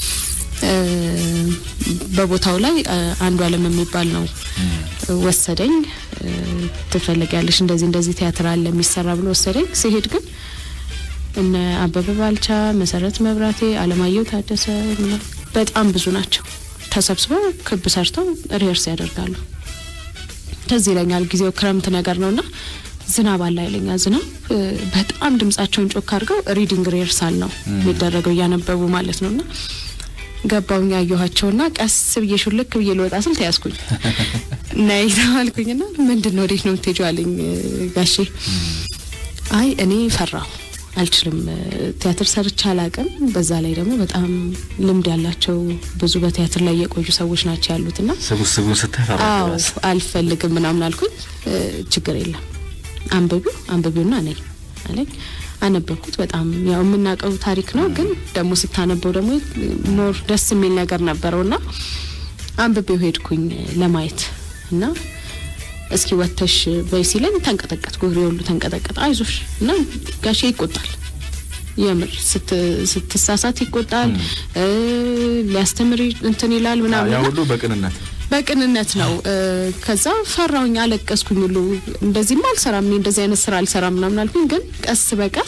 በቦታው ላይ አንዱ ዓለም የሚባል ነው ወሰደኝ ተፈልጋለሽ እንደዚህ ቲያትር አለ የሚሰራ ብሎ ወሰደኝ ሲሄድ ግን እነ አበበ ባልቻ መሰረት መብራቴ አለማየሁ ታደሰ በጣም ብዙ ናቸው ተሰብስበው ክብ ሰርተው ሪሄርስ ያደርጋሉ ተዚህ ይለኛል ጊዜው ክረምት ነገር ነውና ዝናብ አለ አይለኛ ዝናብ በጣም ድምጻቸውን ጮክ አድርገው ሪዲንግ ሪሄርሳል ነው የሚደረገው ያነበቡ ማለት ነውና ገባውኛ ያየኋቸውና ቀስ ብዬ ሹልክ ብዬ ልወጣ ስል ተያዝኩኝ ናይ ታልኩኝና ምንድነው ወዴት ነው የምትሄጂው አለኝ ጋሼ አይ እኔ ፈራሁ አልችልም ቲያትር ሰርቻ አላቀም በዛ ላይ ደግሞ በጣም ልምድ ያላቸው ብዙ በቲያትር ላይ የቆዩ ሰዎች ናቸው ያሉትና ሰብስቡን ስተፈራው አልፈልግም ምናምን አልኩኝ ችግር የለም አንብቢውና ነኝ አለኝ አነበብኩት በጣም ያው የምናቀው ታሪክ ነው ግን ደግሞ ስታነበው ደግሞ ሞር ደስ የሚል ነገር ነበርውና አንብቤው ሄድኩኝ ለማየት እና እስኪ ወተሽ በይሲለኝ ተንቀጠቀጥኩ ግሬውሉ ተንቀጠቀጥ አይዞሽ እና ጋሼ ይቆጣል የምር ስትሳሳት ይቆጣል ሊያስተምር እንትን ይላል ምናምን ያው ሁሉ በቅንነት ነው ከዛ ፈራውኝ አለቀስኩኝ ሁሉ እንደዚህ ማልሰራም እንደዚህ አይነት ስራ አልሰራም ምናምን አልኩኝ ግን ቀስ በቀስ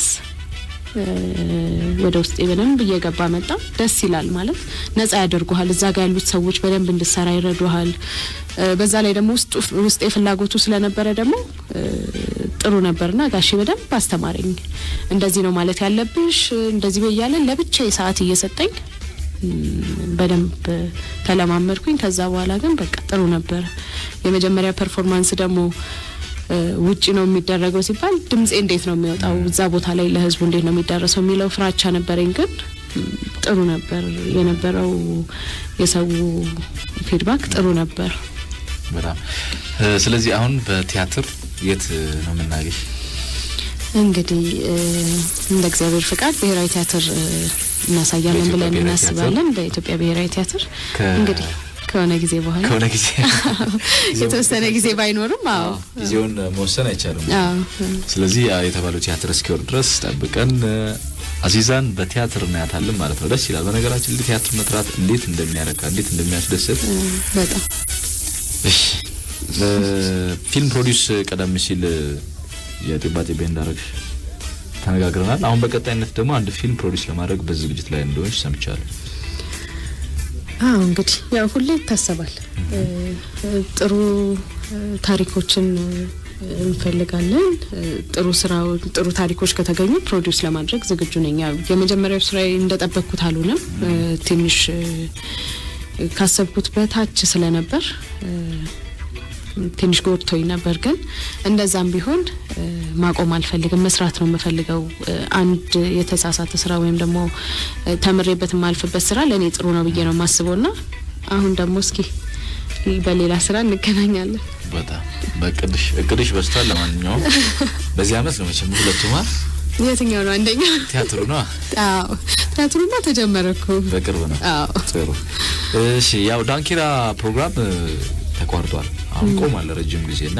ወደ ውስጥ በደንብ እየገባ መጣ ደስ ይላል ማለት ነፃ ያደርጉሃል እዛ ጋር ያሉት ሰዎች በደንብ እንድሰራ ይረዱሃል በዛ ላይ ደግሞ ውስጥ የፍላጎቱ ስለነበረ ደግሞ ጥሩ ነበርና ጋሼ በደንብ አስተማረኝ እንደዚህ ነው ማለት ያለብሽ እንደዚህ በያለ ለብቻዬ ሰዓት እየሰጠኝ በደንብ ተለማመድኩኝ ከዛ በኋላ ግን በቃ ጥሩ ነበር የመጀመሪያ ፐርፎርማንስ ደግሞ ውጪ ነው የሚደረገው ሲባል ድምጼ እንዴት ነው የሚወጣው እዛ ቦታ ላይ ለህዝቡ እንዴት ነው የሚደረሰው የሚለው ፍራቻ ነበረኝ ግን ጥሩ ነበር የነበረው የሰው ፊድባክ ጥሩ ነበር በጣም ስለዚህ አሁን በቲያትር የት ነው የምናገኝ እንግዲህ እንደ እግዚአብሔር ፍቃድ ብሔራዊ ቲያትር እናሳያለን ብለን እናስባለን በኢትዮጵያ ብሔራዊ ቲያትር እንግዲህ ከሆነ ጊዜ በኋላ የተወሰነ ጊዜ ባይኖርም አዎ ጊዜውን መወሰን አይቻልም ስለዚህ የተባለው ቲያትር እስኪወር ድረስ ጠብቀን አዚዛን በቲያትር እናያታለን ማለት ነው ደስ ይላል በነገራችን ላይ ቲያትር መስራት እንዴት እንደሚያረካ እንዴት እንደሚያስደስት በጣም እሺ ፊልም ፕሮዲዩስ ቀደም ሲል የጥባጤ ቤንዳረግ ተነጋግረናል አሁን በቀጣይነት ደግሞ አንድ ፊልም ፕሮዲዩስ ለማድረግ በዝግጅት ላይ እንደሆነች ሰምቻለሁ እንግዲህ ያው ሁሌ ይታሰባል ጥሩ ታሪኮችን እንፈልጋለን ጥሩ ታሪኮች ከተገኙ ፕሮዲዩስ ለማድረግ ዝግጁ ነኝ የመጀመሪያው ስራዬ እንደጠበቅኩት አልሆነም ትንሽ ካሰብኩት በታች ስለነበር ትንሽ ጎርቶኝ ነበር ግን እንደዛም ቢሆን ማቆም አልፈልግም መስራት ነው የምፈልገው አንድ የተሳሳተ ስራ ወይም ደግሞ ተምሬበት ማልፈበት ስራ ለኔ ጥሩ ነው ብዬ ነው ማስበውና አሁን ደግሞ እስኪ በሌላ ስራ እንገናኛለን በጣም እቅድሽ በስቷል ለማንኛውም በዚህ አመት ነው መቼም ሁለቱማ የትኛው ነው አንደኛ ቲያትሩ ነው ቲያትሩማ ተጀመረኩ በቅርብ ነው ጥሩ እሺ ያው ዳንኪራ ፕሮግራም ተቋርጧል አሁን ቆሟል ረጅም ጊዜና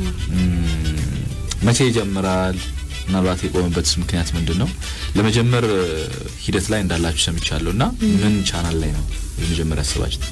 መቼ ይጀምራል ምናልባት የቆመበት ምክንያት ምንድነው ለመጀመር ሂደት ላይ እንዳላችሁ ሰምቻለሁና ምን ቻናል ላይ ነው የመጀመሪያ አሰባችሁት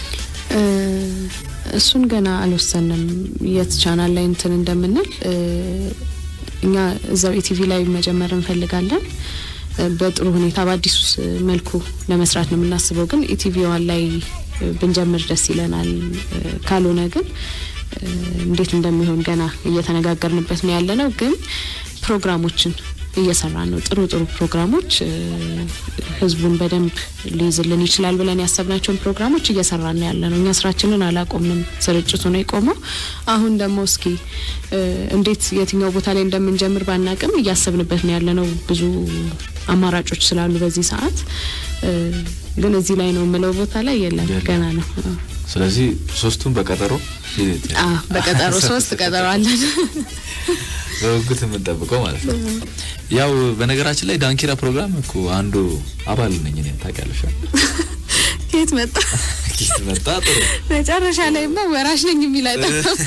እሱን ገና አልወሰንም የት ቻናል ላይ እንትን እንደምንል እኛ እዛው ኢቲቪ ላይ መጀመር እንፈልጋለን በጥሩ ሁኔታ በአዲስ መልኩ ለመስራት ነው የምናስበው ግን ኢቲቪ ላይ ብንጀምር ደስ ይለናል ካልሆነ ግን እንዴት እንደሚሆን ገና እየተነጋገርንበት ነው ያለነው ግን ፕሮግራሞችን እየሰራን ነው ጥሩ ፕሮግራሞች ህዝቡን በደንብ ሊይዝልን ይችላል ብለን ያሰብናቸውን ፕሮግራሞች እየሰራን ነው ያለነው እኛ ስራችንን አላቆምንም ስርጭቱ ነው የቆመው አሁን ደግሞ እስኪ እንዴት የትኛው ቦታ ላይ እንደምንጀምር ባናቅም እያሰብንበት ነው ያለነው ብዙ አማራጮች ስላሉ በዚህ ሰዓት ግን እዚህ ላይ ነው የምለው ቦታ ላይ የለም ገና ነው ስለዚህ ሶስቱን በቀጠሮ በቀጠሮ ሶስት ቀጠሮ አለን በውግት የምንጠብቀው ማለት ነው ያው በነገራችን ላይ ዳንኪራ ፕሮግራም እኮ አንዱ አባል ነኝ እኔ ታውቂያለሽ ከየት መጣ ጥሩ መጨረሻ ላይማ ወራሽ ነኝ የሚላጣ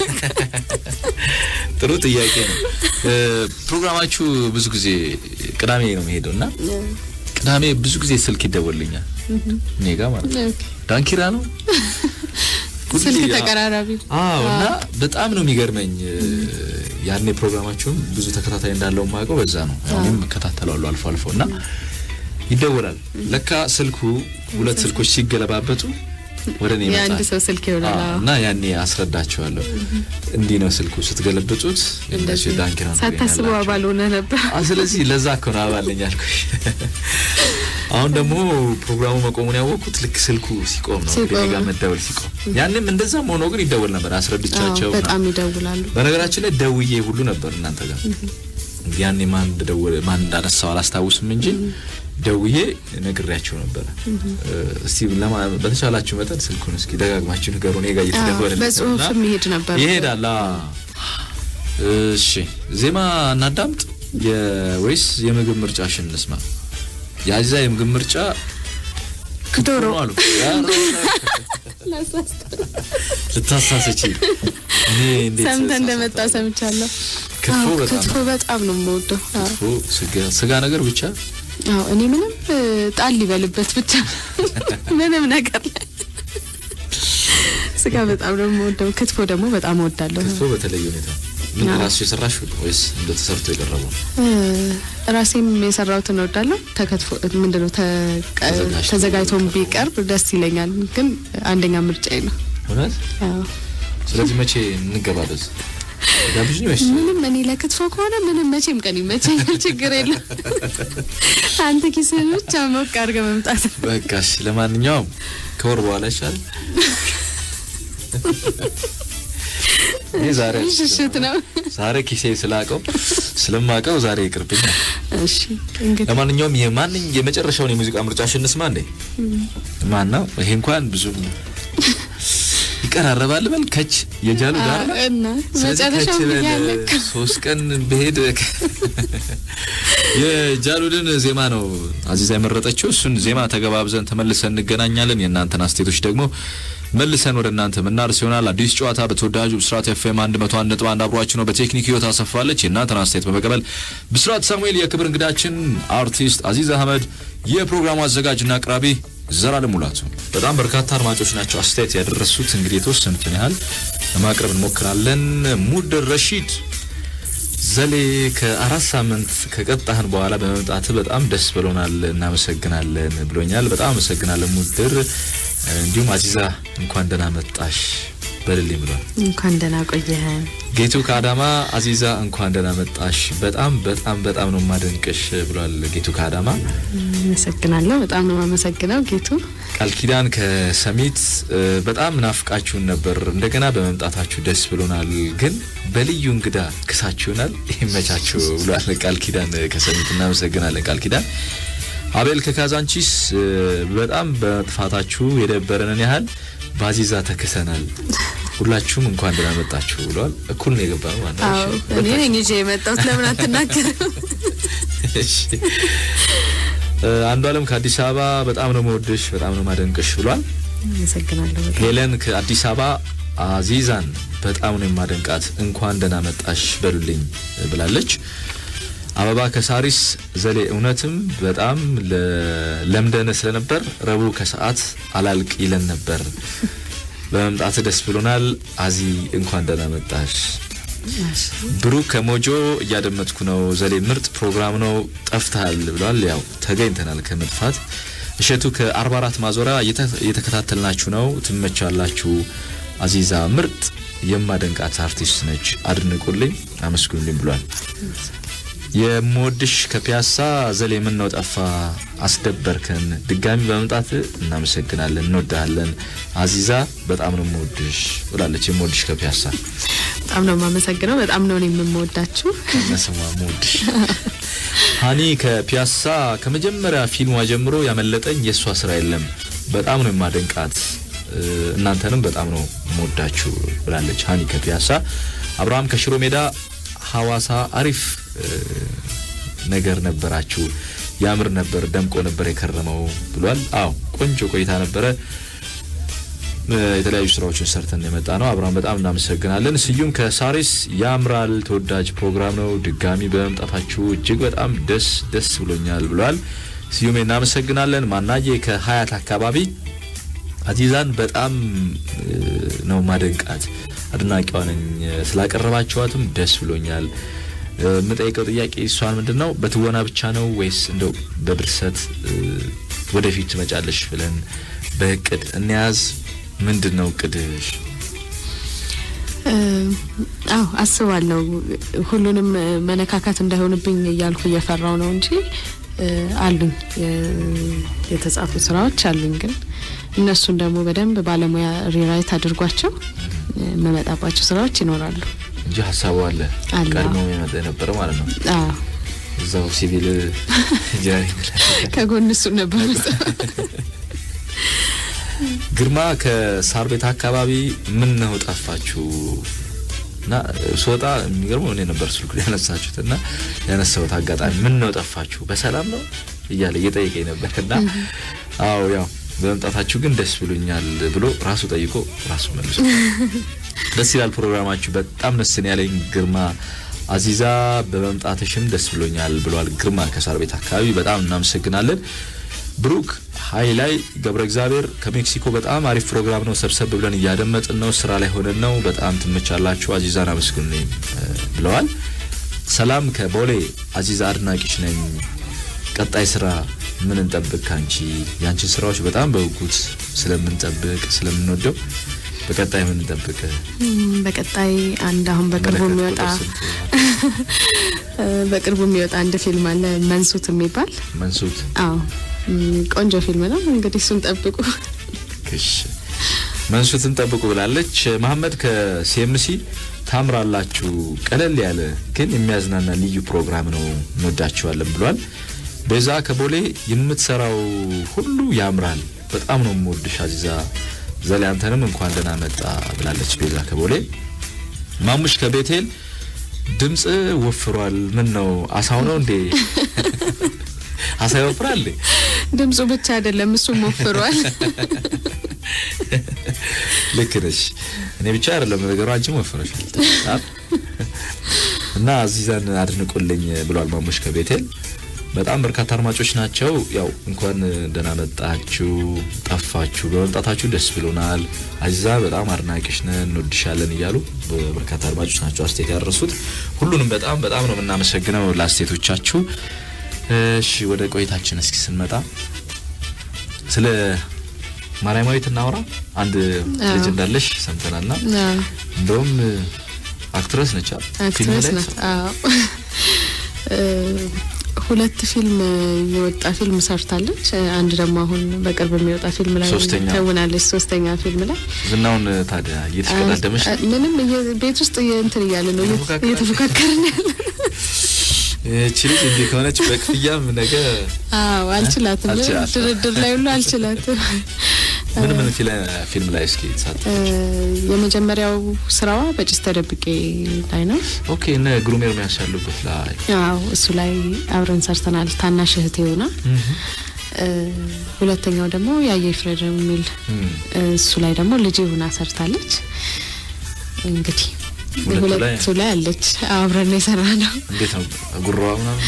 ጥሩ ጥያቄ ነው ፕሮግራማችሁ ብዙ ጊዜ ቅዳሜ ነው የሚሄደውና ቅዳሜ ብዙ ጊዜ ስልክ ይደወልልኛል ኔጋ ማለት ዳንኪራ ነው ስልክ ተቀራራቢ እና በጣም ነው የሚገርመኝ ያኔ ፕሮግራማችሁም ብዙ ተከታታይ እንዳለው ማቀው በዛ ነው እኔም ከታተላሉ አልፎና ይደወላል ለካ ስልኩ ሁለት ስልኮች ሲገለባበጡ ወደኔ ይመጣል የአንድ ሰው ስልክ ይሆናል እና ያኔ አስረዳቸዋለሁ እንዲህ ነው ስልኩ ስትገለብጡት እንደዚህ ዳንኪራ ነው ሳታስበው አባል ሆነ ነበር ስለዚህ ለዛ እኮ ነው አባልኝ አልኩሽ አሁን ደግሞ ፕሮግራሙ መቆሙን ያወቁት ልክ ስልኩ ሲቆም ነው ዲጋ መደወል ሲቆም ያንንም እንደዛም ሆኖ ግን ይደወል ነበር አስረድቻቸው በጣም ይደውላሉ በነገራችን ላይ ደውዬ ሁሉ ነበር እናንተ ጋር ያኔ ማን ደወለ ማን እንዳነሳው አላስታውስም እንጂ ደውዬ ነግሬያቸው ነበር እስቲ በተቻላችሁ መጠን ስልኩን እስኪ ደጋግማችሁ ንገሩን እኔ ጋር እየተደወለልኝ በጽሁፍም ይሄድ ነበር ይሄዳል እሺ ዜማ እናዳምጥ ወይስ የምግብ ምርጫሽን እንስማ ያዛ የምግብ ምርጫ ክትፎ አሉ ልታሳሰቺ እኔ እንዴት ሰምተ እንደመጣ ሰምቻለሁ ክትፎ በጣም ነው የምወደው ስጋ ነገር ብቻ እኔ ምንም ጣል ይበልበት ብቻ ምንም ነገር ላይ ስጋ በጣም ነው የምወደው ክትፎ ደግሞ በጣም እወዳለሁ ክትፎ በተለየ ሁኔታ ምን ራስሽ የሰራሽው ወይስ እንደተሰርቶ የቀረበው ራሴም የሰራሁትን እወዳለሁ ተከትፎ ምንድነው ተዘጋጅቶም ቢቀርብ ደስ ይለኛል ግን አንደኛ ምርጫዬ ነው እውነት ስለዚህ መቼ እንገባለን ጋብዥኝ ወይስ ምንም እኔ ለክትፎ ከሆነ ምንም መቼም ቀን ይመቸኛል ችግር የለም አንተ ኪስህን ብቻ ሞቅ አድርገህ መምጣት በቃሽ ለማንኛውም ከወር በኋላ ይሻል ዛሬ ሽሽት ነው ዛሬ ኪሴ ስለማቀው ዛሬ ይቅርብኝ እሺ እንግዲህ ለማንኛውም የመጨረሻውን የሙዚቃ ምርጫሽን እንስማ እንዴ ማን ነው ይሄ እንኳን ብዙ ይቀራረባል በል ከች የጃሉ ጋር እና መጨረሻው ያለክ 3 ቀን በሄድ የጃሉድን ዜማ ነው አዚዛ የመረጠችው እሱን ዜማ ተገባብዘን ተመልሰን እንገናኛለን የናንተን አስቴቶች ደግሞ መልሰን ወደ እናንተ መናርስ ይሆናል አዲስ ጨዋታ በተወዳጁ ብስራት ኤፍኤም 101.1 አብሯችሁ ነው በቴክኒክ ህይወት አሰፋለች የናንተን አስቴት በመቀበል ብስራት ሳሙኤል የክብር እንግዳችን አርቲስት አዚዛ አህመድ የፕሮግራሙ አዘጋጅና አቅራቢ ዘላለም ሙላቱ በጣም በርካታ አድማጮች ናቸው አስተያየት ያደረሱት እንግዲህ የተወሰኑትን ያህል ለማቅረብ እንሞክራለን ሙድ ረሺድ ዘሌ ከ4 ሳምንት ከቀጣህን በኋላ በመምጣት በጣም ደስ ብሎናል እናመሰግናለን ብሎኛል በጣም አመሰግናለሁ ሙድር እንዲሁም አዚዛ እንኳን ደህና መጣሽ በልልኝ ብሏል እንኳን ደህና ቆየህን ጌቱ ከአዳማ አዚዛ እንኳን ደህና መጣሽ በጣም ነው ማደንቀሽ ብሏል ጌቱ ከአዳማ አመሰግናለሁ በጣም ነው ማመሰግነው ጌቱ ቃል ኪዳን ከሰሚት በጣም ናፍቃችሁን ነበር እንደገና በመምጣታችሁ ደስ ብሎናል ግን በልዩ እንግዳ ክሳችሁናል ይመቻችሁ ብሏል ቃል ኪዳን ከሰሚት እናመሰግናለን ቃል ኪዳን አቤል ከካዛንቺስ በጣም በጥፋታችሁ የደበረንን ያህል ባዚዛ ተከሰናል ሁላችሁም እንኳን ደህና መጣችሁ ብሏል እኩል ነው የገባው ማለት ነው እኔ ነኝ እጄ የመጣሁት ለምን አትናገር እሺ አንዱ ዓለም ከአዲስ አበባ በጣም ነው መወደሽ በጣም ነው ማደንቀሽ ብሏል አመሰግናለሁ ሄለን ከአዲስ አበባ አዚዛን በጣም ነው ማደንቃት እንኳን ደህና መጣሽ በሉልኝ ብላለች አበባ ከሳሪስ ዘሌ እውነትም በጣም ለምደነ ስለነበር ረቡ ከሰዓት አላልቅ ይለን ነበር በመምጣት ደስ ብሎናል አዚ እንኳን ደህና መጣሽ ብሩክ ከሞጆ እያደመጥኩ ነው ዘሌ ምርጥ ፕሮግራም ነው ጠፍታል ብሏል ያው ተገኝተናል ከመጥፋት እሸቱ ከ44 ማዞራ እየተከታተልናችሁ ነው ትመቻላችሁ አዚዛ ምርጥ የማደንቃት አርቲስት ነች አድንቁልኝ አመስግኑልኝ ብሏል የሞድሽ ከፒያሳ ዘሌ ምን ነው ጠፋ አስደበርከን ድጋሚ በመምጣት እናመሰግናለን እንወዳለን አዚዛ በጣም ነው ሞድሽ ብላለች የሞድሽ ከፒያሳ በጣም ነው ማመሰግነው በጣም ነው የምወዳችሁ እነሰማ ሞድሽ ሃኒ ከፒያሳ ከመጀመሪያ ፊልሟ ጀምሮ ያመለጠኝ የሷ ስራ የለም በጣም ነው የማደንቃት እናንተንም በጣም ነው ሞዳችሁ ብላለች ሃኒ ከፒያሳ አብርሃም ከሽሮ ሜዳ ሐዋሳ አሪፍ ነገር ነበራችሁ ያምር ነበር ደምቆ ነበር የከረመው ብሏል አው ቆንጆ ቆይታ ነበር የተለያዩ ስራዎችን ሰርተን የመጣ ነው አብራም በጣም እናመሰግናለን ስዩም ከሳሪስ ያምራል ተወዳጅ ፕሮግራም ነው ድጋሚ በመምጣታችሁ እጅግ በጣም ደስ ብሎኛል ብሏል ስዩም እናመሰግናለን ማናዬ ከሀያት አካባቢ አዚዛን በጣም ነው ማደንቃት አድናቂዋ ነኝ ስላቀረባችኋትም ደስ ብሎኛል መጠይቀው ጥያቄ እሷን ምንድነው በትወና ብቻ ነው ወይስ እንደው በድርሰት ወደፊት መጫለሽ ብለን በእቅድ እንያዝ ምንድነው ቅድሽ? አስባለሁ ሁሉንም መነካካት እንዳይሆንብኝ እያልኩ እየፈራው ነው እንጂ አሉኝ የተጻፉ ስራዎች አሉኝ ግን እነሱን ደግሞ በደንብ ባለሙያ ሪራይት አድርጓቸው መመጣባቸው ስራዎች ይኖራሉ እንጂ ሐሳቡ አለ ቀድሞ የመጣ ነበር ማለት ነው። እዛው ሲቪል ኢንጂነሪንግ ከጎንሱ ነበር ግርማ ከሳር ቤት አካባቢ ምን ነው ጠፋችሁ? እና ሶጣ የሚገርመው እኔ ነበር ስልኩ ያነሳችሁትና ያነሳሁት አጋጣሚ ምን ነው ጠፋችሁ በሰላም ነው እያለ እየጠየቀኝ ነበርና አዎ ያው በመምጣታችሁ ግን ደስ ብሎኛል ብሎ ራሱ ጠይቆ ራሱ መልሶ ደስ ይላል ፕሮግራማችሁ በጣም ደስ ያለኝ ግርማ አዚዛ በመምጣትሽም ደስ ብሎኛል ብሏል ግርማ ከሳር ቤት አካባቢ በጣም እናመሰግናለን። ብሩክ ሃይላይ ገብረ እግዚአብሔር ከሜክሲኮ በጣም አሪፍ ፕሮግራም ነው ሰብሰብ ብለን ያደመጥን ነው ስራ ላይ ሆነን ነው በጣም ትመቻላችሁ አዚዛና መስግኑልኝ ብለዋል። ሰላም ከቦሌ አዚዛ አድናቂሽ ነኝ ቀጣይ ስራ ምን እንጠብቅ ካንቺ ያንቺ ስራዎች በጣም በውቁት ስለምንጠብቅ ስለምንወደው በቀጣይ ምን እንጠብቅ? በቀጣይ አንድ አሁን በቅርቡ የሚወጣ አንድ ፊልም አለ መንሱት የሚባል መንሱት ቆንጆ ፊልም ነው እንግዲህ እሱን ጠብቁ። እሺ መንሱትን ጠብቁ ብላለች። መሐመድ ከሲኤምሲ ታምራላችሁ ቀለል ያለ ግን የሚያዝናና ልዩ ፕሮግራም ነው እንወዳችኋለን ብሏል። በዛ ከቦሌ የምትሰራው ሁሉ ያምራል በጣም ነው የምወድሽ አዚዛ ዘላንተንም እንኳን ደህና መጣ ብላለች በዛ ከቦሌ። ማሙሽ ከቤቴል ድምጽ ወፍሯል ምን ነው አሳው ነው እንዴ? አሳው ወፍራል ድምጹ ብቻ አይደለም እሱም ወፍሯል። ልክ ነሽ እኔ ብቻ አይደለም ነገሩ አንቺም ወፍረሻል እና አዚዛን አድንቆልኝ ብሏል ማሙሽ ከቤቴል። በጣም በርካታ አድማጮች ናቸው ያው እንኳን ደህና መጣችሁ ጠፋችሁ በመምጣታችሁ ደስ ብሎናል አዚዛ በጣም አድናቂሽ ነን እንወድሻለን እያሉ በርካታ አድማጮች ናቸው አስተያየት ያደረሱት ሁሉንም በጣም ነው እናመሰግነው ለአስተያየቶቻችሁ። እሺ ወደ ቆይታችን እስኪ ስንመጣ ስለ ማርያማዊት እናወራ አንድ ልጅ እንዳለሽ ሰምተናልና እንደውም አክትረስ ነች ፊልም ላይ ሁለት ፊልም የወጣ ፊልም ሰርታለች አንድ ደግሞ አሁን በቅርብ የሚወጣ ፊልም ላይ ተውናለች ሶስተኛ ፊልም ላይ ዝናውን ታዲያ እየተቀዳደመሽ ምንም ቤት ውስጥ እንትን እያለ ነው እየተፈካከርን እቺ ልጅ እንዴ ከሆነች በክፍያም ነገር አልችላትም ድርድር ላይ ሁሉ አልችላትም። ምን ፊልም ላይ እስኪ ተሳተፈች? የመጀመሪያው ስራዋ በጭስ ተደብቄ ላይ ነው። ኦኬ እና ግሩሜር የሚያሳልበት ላይ እሱ ላይ አብረን ሰርተናል ታናሽ እህቴ ሆና። ሁለተኛው ደግሞ ያየ ፍሬድ የሚል እሱ ላይ ደግሞ ልጅ ሆና ሰርታለች። እንግዲህ ሁለቱ ላይ አለች አብረን የሰራነው። እንዴት ነው ጉራው ምናምን?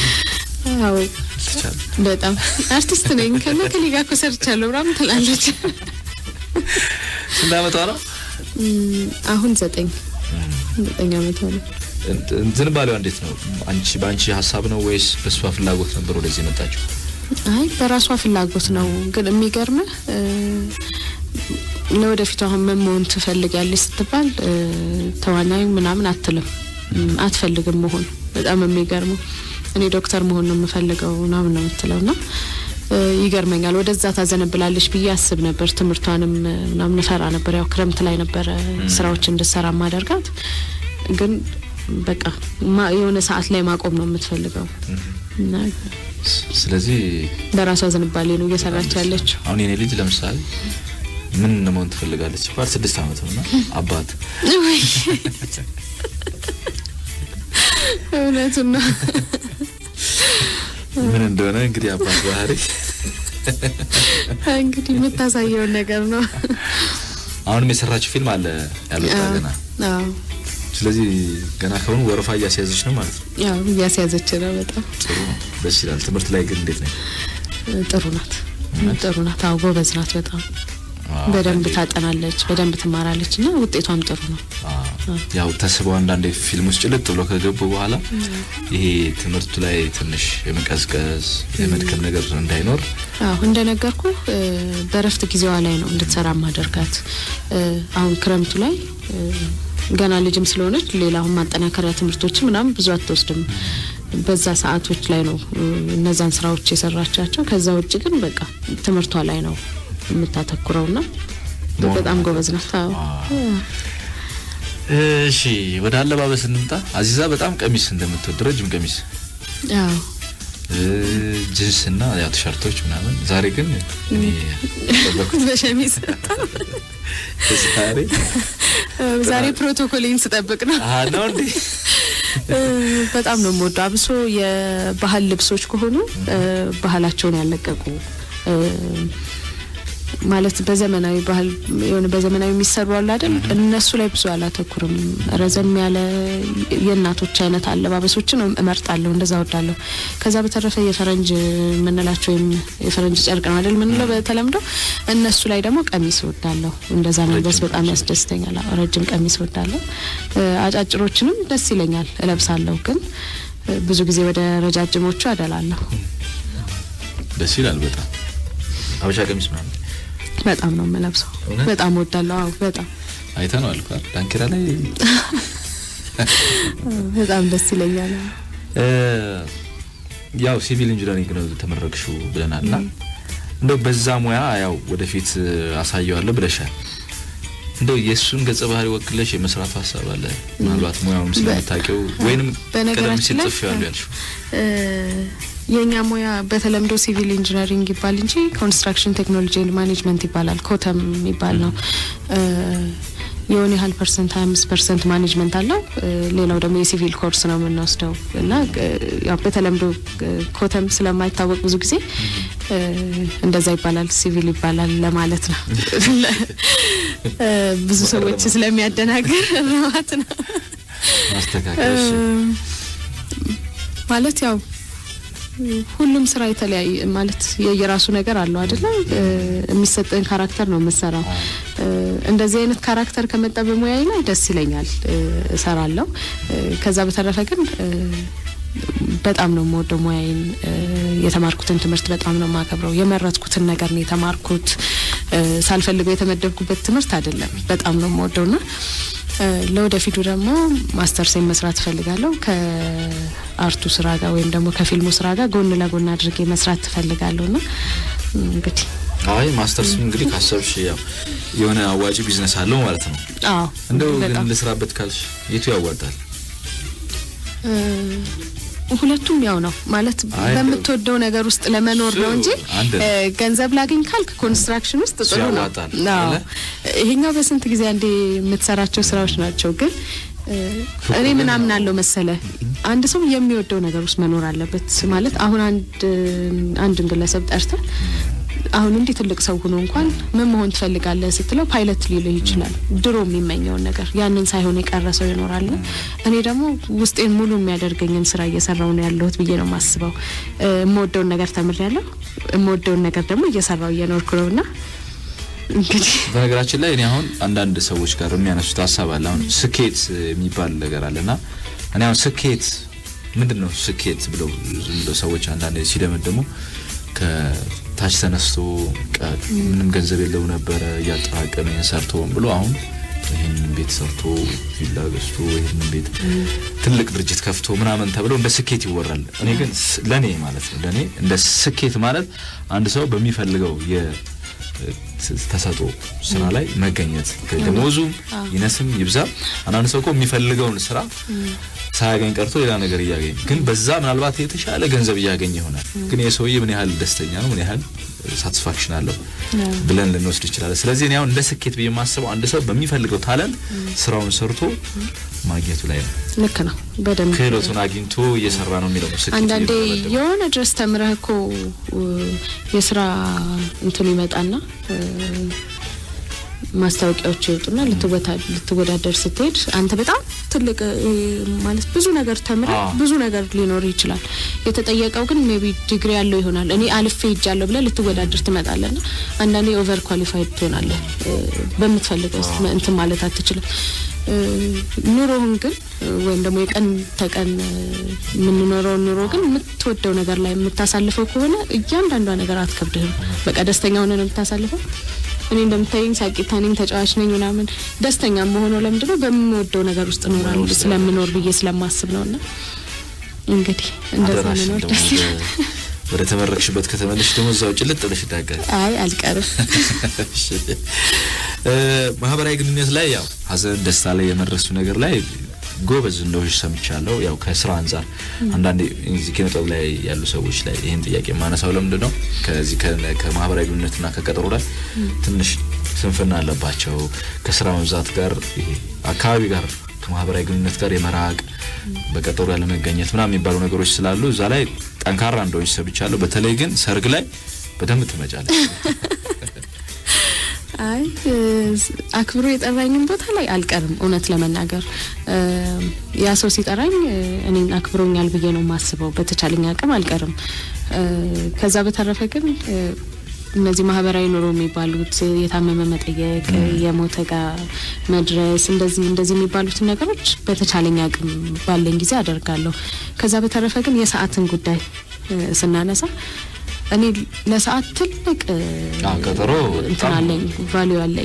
በጣም አርቲስት ነኝ ከነከሊ ጋር ኮሰርቻለሁ ብራም ትላለች። ስንት አመቷ ነው? አሁን 9 አመቷ ነው። እንትን ባለው እንዴት ነው አንቺ ባንቺ ሐሳብ ነው ወይስ በሷ ፍላጎት ነበር ወደዚህ መጣችሁ? አይ በራሷ ፍላጎት ነው ግን የሚገርምህ ለወደፊቱ አሁን መሆን ትፈልጋለች ስትባል ተዋናይ ምናምን አትፈልግም መሆን በጣም የሚገርመው እኔ ዶክተር መሆን ነው የምፈልገው ምናምን ነው የምትለውና ይገርመኛል ወደዛ ታዘነብላለች ብዬ አስብ ነበር። ትምርቷንም ምናምን ፈራ ነበር ያው ክረምት ላይ ነበር ስራዎች እንድሰራ ማደርጋት ግን በቃ የሆነ ሰዓት ላይ ማቆም ነው የምትፈልገው እና ስለዚህ በራሷ ዘንባሌ ነው እየሰራች ያለችው። አሁን የኔ ልጅ ለምሳሌ ምን ነው ትፈልጋለች? 6 አመት ነውና አባት እውነቱን ነው ምን እንደሆነ እንግዲህ አባት ባህሪ እንግዲህ የምታሳየው ነገር ነው። አሁን የሰራችው ፊልም አለ ያሉታልና ስለዚህ ገና ከሆነ ወረፋ እያስያዘች ነው ማለት ነው። ያው እያስያዘች ነው በጣም ጥሩ ደስ ይላል። ትምህርት ላይ ግን እንዴት ነው? ጥሩ ናት። አዎ ጎበዝ ናት በጣም በደንብ ታጠናለች በደንብ ትማራለችና ውጤቷም ጥሩ ነው ያው ተስበው አንዳንዴ ፊልም ውስጥ ልጥ ብሎ ከገቡ በኋላ ይሄ ትምህርቱ ላይ ትንሽ የመቀዝቀዝ የመድከም ነገር እንዳይኖር እንደነገርኩ በረፍት ጊዜዋ ላይ ነው እንድትሰራ ማደርጋት አሁን ክረምቱ ላይ ገና ልጅም ስለሆነች ሌላውን ማጠናከሪያ ትምህርቶች ምናምን ብዙ አትወስድም በዛ ሰዓቶች ላይ ነው እነዛን ስራዎች የሰራቻቸው ከዛ ውጪ ግን በቃ ትምህርቷ ላይ ነው የምታተኩረውና በጣም ጎበዝ ናት እሺ ወደ አለባበስ እንምጣ አዚዛ በጣም ቀሚስ እንደምትወድ ረጅም ቀሚስ ጂንስና ያው ቲሸርቶች ምናምን ዛሬ ግን እኔ ተበኩት በሸሚዝ ዛሬ ፕሮቶኮልን ስጠብቅ ነው ነው እንዴ በጣም ነው የምወደው አብሶ የባህል ልብሶች ከሆኑ ባህላቸውን ያለቀቁ ማለት በዘመናዊ ባህል የሆነ በዘመናዊ የሚሰሩ አለ አይደል እነሱ ላይ ብዙ አላተኩርም ረዘም ያለ የእናቶች አይነት አለባበሶችን እመርጣለሁ እንደዛ ወዳለሁ ከዛ በተረፈ የፈረንጅ ምንላቸው የፈረንጅ ጨርቅ ነው አይደል ምንለው በተለምዶ እነሱ ላይ ደግሞ ቀሚስ ወዳለሁ እንደዛ መልበስ በጣም ያስደስተኛል ረጅም ቀሚስ ወዳለሁ አጫጭሮችንም ደስ ይለኛል እለብሳለሁ ግን ብዙ ጊዜ ወደ ረጃጅሞቹ አደላለሁ ደስ ይላል በጣም አበሻ ቀሚስ ማለት በጣም ነው የምለብሰው በጣም ወዳለሁ በጣም አይተነው አልኳል ዳንኪራ ላይ በጣም ደስ ይለኛል ያው ሲቪል ኢንጂነሪንግ ነው ተመረቅሽው ብለናልና እንደው በዛ ሙያ ያው ወደፊት አሳየዋለሁ ብለሻል እንደው የሱን ገጸ ባህሪ ወክለሽ የመስራት ሐሳብ አለ ምናልባት ሙያውን ስለምታውቂው ወይንም ቀደም ሲል ጽፌዋለሁ ያልሽው የኛ ሙያ በተለምዶ ሲቪል ኢንጂነሪንግ ይባል እንጂ ኮንስትራክሽን ቴክኖሎጂ ኤንድ ማኔጅመንት ይባላል ኮተም ይባል ነው የሆነ ያህል ፐርሰንት 25% ማኔጅመንት አለው ሌላው ደግሞ የሲቪል ኮርስ ነው የምንወስደው እና ያው በተለምዶ ኮተም ስለማይታወቅ ብዙ ጊዜ እንደዛ ይባላል ሲቪል ይባላል ለማለት ነው ብዙ ሰዎች ስለሚያደናግር ማለት ነው ማስተካከል ማለት ያው ሁሉም ስራ የተለያየ ማለት የየራሱ ነገር አለው አይደል የሚሰጠን ካራክተር ነው መሰራው እንደዚህ አይነት ካራክተር ከመጣ በሙያዬ ላይ ደስ ይለኛል እሰራለሁ ከዛ በተረፈ ግን በጣም ነው የምወደው ሙያዬን የተማርኩትን ትምህርት በጣም ነው ማከብረው የመረጥኩትን ነገር ነው የተማርኩት ሳልፈልገው የተመደብኩበት ትምህርት አይደለም በጣም ነው የምወደውና ለወደፊቱ ደግሞ ማስተርሴን መስራት ፈልጋለሁ ከአርቱ ስራ ጋር ወይም ደግሞ ከፊልሙ ስራ ጋር ጎን ለጎን አድርጌ መስራት ፈልጋለሁና እንግዲህ አይ ማስተርስ እንግዲህ ካሰብሽ ያው የሆነ አዋጪ ቢዝነስ አለው ማለት ነው እንደው ግን ለስራበት ካልሽ የቱ ያዋጣል ሁለቱም ያው ነው ማለት በመተወደው ነገር ውስጥ ለመኖር ነው እንጂ ገንዘብ ላገኝ ካልክ ኮንስትራክሽን ውስጥ ጥሩ ነው ይሄኛው በስንት ጊዜ አንዴ የምትሰራቸው ስራዎች ናቸው ግን እኔ ምናምን አለው መሰለ አንድ ሰው የሚወደው ነገር ውስጥ መኖር አለበት ማለት አሁን አንድ ግለሰብ ጠርተ አሁን እንዴ ትልቅ ሰው ሆኖ እንኳን ምን መሆን ትፈልጋለህ ስትለው ፓይለት ሊልህ ይችላል ድሮ የሚመኘው ነገር ያንን ሳይሆን የቀረሰው ይኖራል እኔ ደግሞ ውስጤን ሙሉ የሚያደርገኝን ስራ እየሰራው ነው ያለሁት ብዬ ነው ማስበው የምወደውን ነገር ተምሬያለሁ የምወደውን ነገር ደግሞ እየሰራው እየኖርኩ ነውና እንግዲህ በነገራችን ላይ እኔ አሁን አንዳንድ ሰዎች ጋር የሚያነሱት ሐሳብ አለ አሁን ስኬት የሚባል ነገር አለና እኔ አሁን ስኬት ምንድነው ስኬት ብለው ሰዎች አንዳንዴ ሲደመደሙ ከታች ተነስቶ ምንም ገንዘብ የለው ነበር ያጣቀመ ሰርቶ ብሎ አሁን ይሄን ቤት ሰርቶ ቪላ ገዝቶ ይሄን ቤት ትልቅ ድርጅት ከፍቶ ምናምን ተብሎ እንደ ስኬት ይወራል እኔ ግን ለኔ ማለት ነው ለኔ እንደ ስኬት ማለት አንድ ሰው በሚፈልገው ተሰጦ ስራ ላይ መገኘት ከደሞዙም ይነስም ይብዛ አንዳንድ ሰው እኮ የሚፈልገውን ስራ ሳያገኝ ቀርቶ ሌላ ነገር ያገኝ ግን በዛ ምናልባት የተሻለ ገንዘብ ያገኝ ይሆናል ግን የሰውዬ ምን ያህል ደስተኛ ነው ምን ያህል ሳቲስፋክሽን አለው ብለን ልንወስድ ይችላል ስለዚህ እኔ አሁን እንደ ስኬት በየማስበው አንድ ሰው በሚፈልገው ታለንት ስራውን ሰርቶ ማግኘቱ ላይ ነው ልክ ነው በደንብ ከሎቱን አግኝቶ እየሰራ ነው የሚለው ስኬት አንዳንዴ የሆነ ድረስ ተምረህ እኮ የስራ እንትን ይመጣና ማስታወቂያዎች ይወጡና ልትወዳደር ስትሄድ አንተ በጣም ትልቅ ማለት ብዙ ነገር ተምረ ብዙ ነገር ሊኖር ይችላል የተጠየቀው ግን ሜቢ ዲግሪ ያለው ይሆናል እኔ አልፌ ይጃለሁ ብለ ልትወዳደር ትመጣለና አንዳንዴ ኦቨር ኳሊፋይድ ትሆናለህ በምትፈልገው እንትን ማለት አትችልም ኑሮውን ግን ወይም ደግሞ የቀን ተቀን ምን ኑሮ ግን የምትወደው ነገር ላይ የምታሳልፈው ከሆነ እያንዳንዷ ነገር አትከብድህም በቃ ደስተኛ ሆነ ነው የምታሳልፈው እኔ እንደምታየኝ ሳቂታኔን ተጫዋች ነኝ ምናምን ደስተኛ መሆኑ ለምንድነው በምወደው ነገር ውስጥ ኖራለሁ ስለምኖር ብዬ ስለማስብ ነውና እንግዲህ እንደዛ ነው ደስ ወደ ተመረቅሽበት ከተመለሽ ደግሞ እዛው ጭልጥ ብለሽ ዳጋል አይ አልቀርም ማህበራዊ ግንኙነት ላይ ያው ሀዘን ደስታ ላይ የመረሱ ነገር ላይ ጎበዝ እንደሆነሽ ሰምቻለሁ ያው ከስራ አንፃር አንዳንዴ እዚህ ከነጥብ ላይ ያሉ ሰዎች ላይ ይሄን ጥያቄ ማነሳው ለምንድነው ከዚህ ከማህበራዊ ግንኙነትና ከቀጠሮ ላይ ትንሽ ስንፍና አለባቸው ከስራ መብዛት ጋር አካባቢ ጋር ከማህበራዊ ግንኙነት ጋር የመራቅ በቀጠሮ ያለ መገኘት ምናምን የሚባሉ ነገሮች ስላሉ እዛ ላይ ጠንካራ እንደሆነሽ ሰምቻለሁ በተለይ ግን ሰርግ ላይ በደንብ ትመጫለሽ አይ አክብሮ የጠራኝን ቦታ ላይ አልቀርም እውነት ለመናገር ያ ሰው ሲጠራኝ እኔን አክብሮኛል ብዬ ነው ማስበው በተቻለኝ አቅም አልቀርም ከዛ በተረፈ ግን እነዚህ ማህበራዊ ኑሮ የሚባሉት የታመመ መጠየቅ የሞተ ጋር መድረስ እንደዚህ የሚባሉት ነገሮች በተቻለኝ አቅም ባለኝ ጊዜ አደርጋለሁ ከዛ በተረፈ ግን የሰዓትን ጉዳይ ስናነሳ እኔ ለሰዓት ትልቅ ቀጠሮ እንታለኝ ቫልዩ አለኝ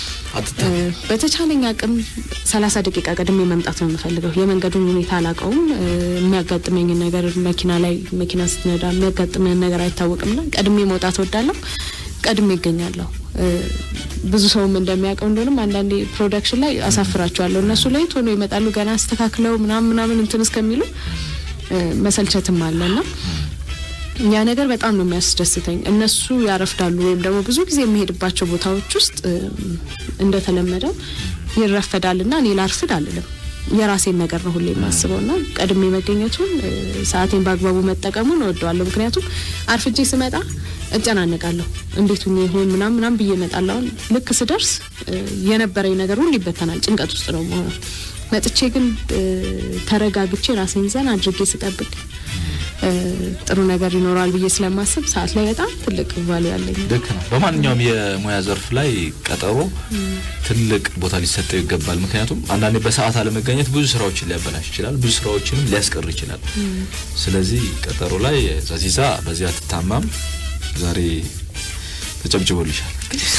በተቻለኝ አቅም 30 ደቂቃ ቀድሜ መምጣት ነው የምፈልገው የመንገዱን ሁኔታ አላቀውም የሚያጋጥመኝ ነገር መኪና ስትነዳ የሚያጋጥመኝ ነገር አይታወቅምና ቀድሜ መውጣት ወዳለሁ ቀድሜ ይገኛለሁ ብዙ ሰውም እንደሚያቀው እንደሆነም አንዳንዴ ፕሮዳክሽን ላይ አሳፍራቸዋለሁ እነሱ ላይ ቶሎ ይመጣሉ ገና አስተካክለው ምናምን እንትን እስከሚሉ መሰልቸትም አለና ያ ነገር በጣም ነው የሚያስደስተኝ እነሱ ያረፍዳሉ ወይም ደግሞ ብዙ ጊዜ የሚሄድባቸው ቦታዎች ውስጥ እንደተለመደው ይረፈዳልና እኔ ላርፍድ አልልም የራሴን ነገር ነው ሁሌ ማስበውና ቀድሜ መገኘቱን ሰዓቴን በአግባቡ መጠቀሙን እወደዋለሁ ምክንያቱም አርፍጄ ስመጣ እጨናነቃለሁ እንዴት ሆኜ ይሆን ምናምን ብዬ እመጣለሁ ልክ ስደርስ የነበረኝ ነገር ሁሉ ይበተናል ጭንቀት ውስጥ ነው ማለት መጥቼ ግን ተረጋግቼ ራሴን ዘና አድርጌ ስጠብቅ ጥሩ ነገር ይኖራል ብዬ ስለማስብ ሰዓት ላይ በጣም ትልቅ ቫልዩ አለኝ ልክ ነው በማንኛውም የሙያ ዘርፍ ላይ ቀጠሮ ትልቅ ቦታ ሊሰጠው ይገባል ምክንያቱም አንዳንዴ በሰዓት አለመገኘት ብዙ ስራዎችን ሊያበላሽ ይችላል ብዙ ስራዎችንም ሊያስቀር ይችላል ስለዚህ ቀጠሮ ላይ ዛዚዛ በዚያ አትታማም ዛሬ ተጨብጭቦልሻል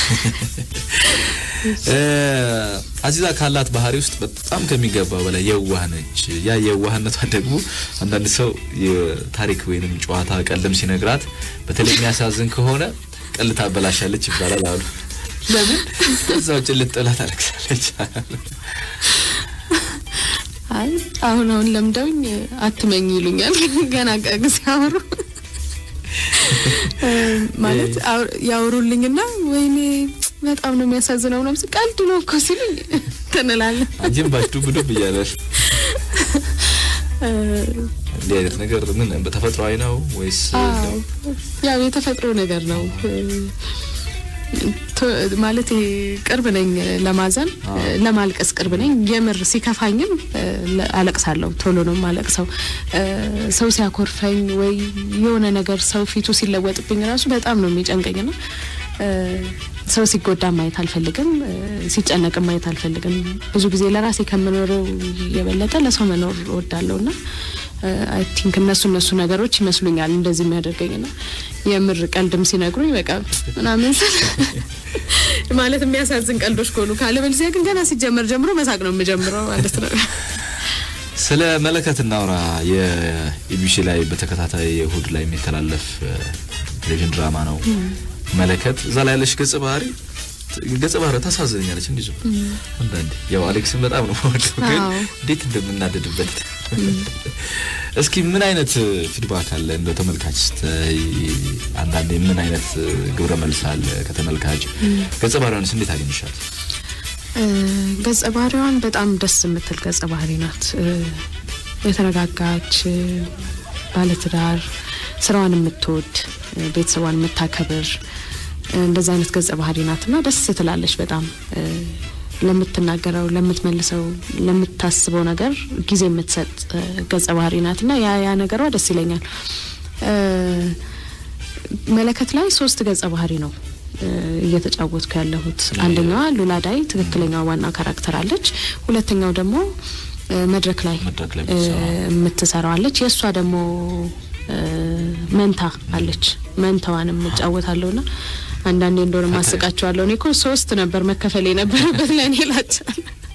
አዚዛ ካላት ባህሪ ውስጥ በጣም ከሚገባው በላይ የዋህ ነች ያ የዋህነቷ ደግሞ አንዳንድ ሰው የታሪክ ወይንም ጨዋታ ቀልም ሲነግራት በተለይ የሚያሳዝን ከሆነ ቀልታ አበላሻለች ይባላል አሉ ለምን እዛው ጭልጥላ ታረክሳለች አይ አሁን ለምደውኝ አትመኝ ይሉኛል ገና ከግዚያወሩ ማለት ያወሩልኝና ወይኔ በጣም ነው የሚያሳዝነው ነው ቀልድ ነው እኮ ሲሉኝ ተነላለ አንቺም ባትዱብዱ ብያለሽ ለየት ነገር ምን በተፈጥሯዊ ነው ወይስ ያው የተፈጥሮ ነገር ነው ማለት ቅርብ ነኝ ለማዘን ለማልቀስ ቅርብ ነኝ የምር ሲከፋኝም አለቅሳለሁ ቶሎ ነው ማለቅሰው ሰው ሲያኮርፈኝ ወይ የሆነ ነገር ሰው ፊቱ ሲለወጥብኝ ራሱ በጣም ነው የሚጨንቀኝና ሰው ሲጎዳ ማየት አልፈልግም ሲጨነቅ ማየት አልፈልግም ብዙ ጊዜ ለራሴ ከመኖረው የበለጠ ለሰው መኖር እወዳለሁና አይ ቲንክ እነሱ ነገሮች ይመስሉኛል እንደዚህ የሚያደርገኝና የምር ቀልድም ሲነግሩኝ በቃ ምናምን ማለት የሚያሳዝን ቀልዶች ኮሉ ካለበለዚያ ግን ገና ሲጀመር ጀምሮ መሳቅ ነው የምጀምረው ማለት ነው ስለ መለከት እናውራ የኢቢሲ ላይ በተከታታይ እሁድ ላይ የሚተላለፍ ቴሌቪዥን ድራማ ነው መለከት እዛ ላይ ያለሽ ገጸ ባህሪ ታሳዝኛለች እንዲዙ አንዳንዴ ያው አሌክስን በጣም ነው ወደው ግን እንዴት እንደምናደድበት እስኪ ምን አይነት ፊድባክ አለ እንደ ተመልካች አንዳንዴ ምን አይነት ግብረ መልስ አለ ከተመልካች ገጸ ባህሪዋንስ እንዴት አገኘሻት ገጸ ባህሪዋን በጣም ደስ የምትል ገጸ ባህሪ ናት የተረጋጋች ባለትዳር ስራዋን የምትወድ ቤተሰቧን የምታከብር እንደዛ አይነት ገጸ ባህሪ ናትና ደስ ትላለች በጣም ለምትናገረው ለምትመልሰው ለምታስበው ነገር ጊዜ የምትሰጥ ገጸ ባህሪ ናትና ያ ነገሯ ደስ ይለኛል። መለከት ላይ 3 ገጸ ባህሪ ነው እየተጫወትኩ ያለሁት። አንደኛዋ ሉላዳይ ትክክለኛው ዋና ካራክተር አለች። ሁለተኛው ደግሞ መድረክ ላይ የምትሰራው አለች። የሷ ደግሞ መንታ አለች። መንታዋንም እጫወታለሁና አንዳንዴ እንደሆነ ማስቃቸዋለሁ። እኔ እኮ 3 ነበር መከፈል የነበረበት ለኔ ላቻለ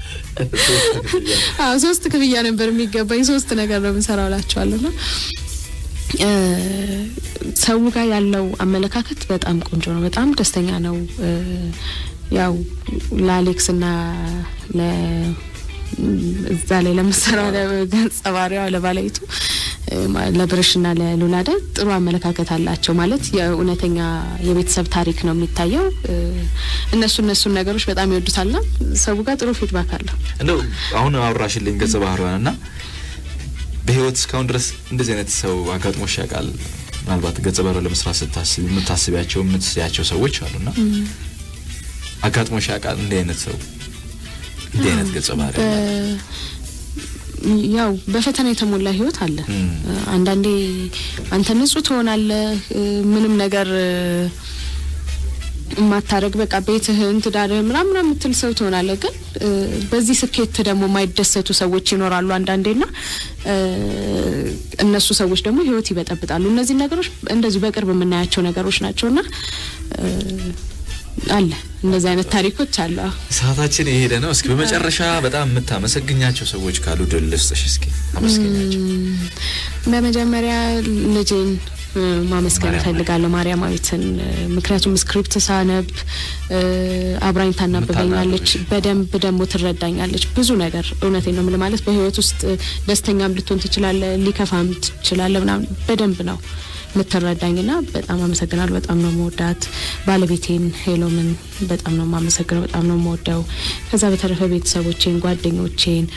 3 ክፍያ ነበር የሚገባኝ 3 ነገር ነው የምሰራው ላቻለሁና ሰው ጋር ያለው አመለካከት በጣም ቆንጆ ነው። በጣም ደስተኛ ነው። ያው ለአሌክስ እና እዛ ላይ ለምሰራው ለገጸ ባህሪዋ ለባለቤቱ ለብርሽና ለሉላዳ ጥሩ አመለካከት አላቸው። ማለት የእውነተኛ የቤተሰብ ታሪክ ነው የሚታየው። እነሱ ነገሮች በጣም ይወዱታልና ሰው ጋር ጥሩ ፊድባክ አለ። እንደው አሁን አውራሽልኝ ገጸ ባህሪዋና በህይወት እስካሁን ድረስ እንደዚህ አይነት ሰው አጋጥሞሽ ያውቃል? ምናልባት ገጸ ባህሪዋ ለመስራት ስታስቢ የምታስቢያቸው የምትስያቸው ሰዎች አሉና አጋጥሞሽ ያውቃል እንዲህ አይነት ሰው እንዲህ አይነት ገጸ ባህሪ? ያው በፈተና የተሞላ ህይወት አለ። አንዳንዴ አንተ ንጹህ ትሆናለህ ምንም ነገር ማታረግ በቃ ቤትህን ትዳርህ ምናምን የምትል ሰው ትሆናለህ። ግን በዚህ ስኬት ደግሞ ማይደሰቱ ሰዎች ይኖራሉ አንዳንዴና እነሱ ሰዎች ደግሞ ህይወት ይበጠብጣሉ። እነዚህ ነገሮች እንደዚህ በቅርብ የምናያቸው ነገሮች ናቸውና አለ እንደዚህ አይነት ታሪኮች አሉ። ሰዓታችን እየሄደ ነው። እስኪ በመጨረሻ በጣም የምታመሰግኛቸው ሰዎች ካሉ ደልስተሽ እስኪ አመስግኛቸው። በመጀመሪያ ልጄን ማመስገን ፈልጋለሁ ማርያማዊትን። ምክንያቱም ስክሪፕት ሳነብ አብራኝ ታናብበኛለች፣ በደንብ ደግሞ ትረዳኛለች ብዙ ነገር። እውነቴን ነው ማለት በህይወት ውስጥ ደስተኛም ልትሆን ትችላለህ ሊከፋም ትችላለህ ምናምን በደንብ ነው ምትረዳኝና በጣም አመሰግናለሁ። በጣም ነው የምወዳት ባለቤቴን ሄሎምን በጣም ነው የማመሰግነው፣ በጣም ነው የምወደው። ከዛ በተረፈ ቤተሰቦቼን ጓደኞቼን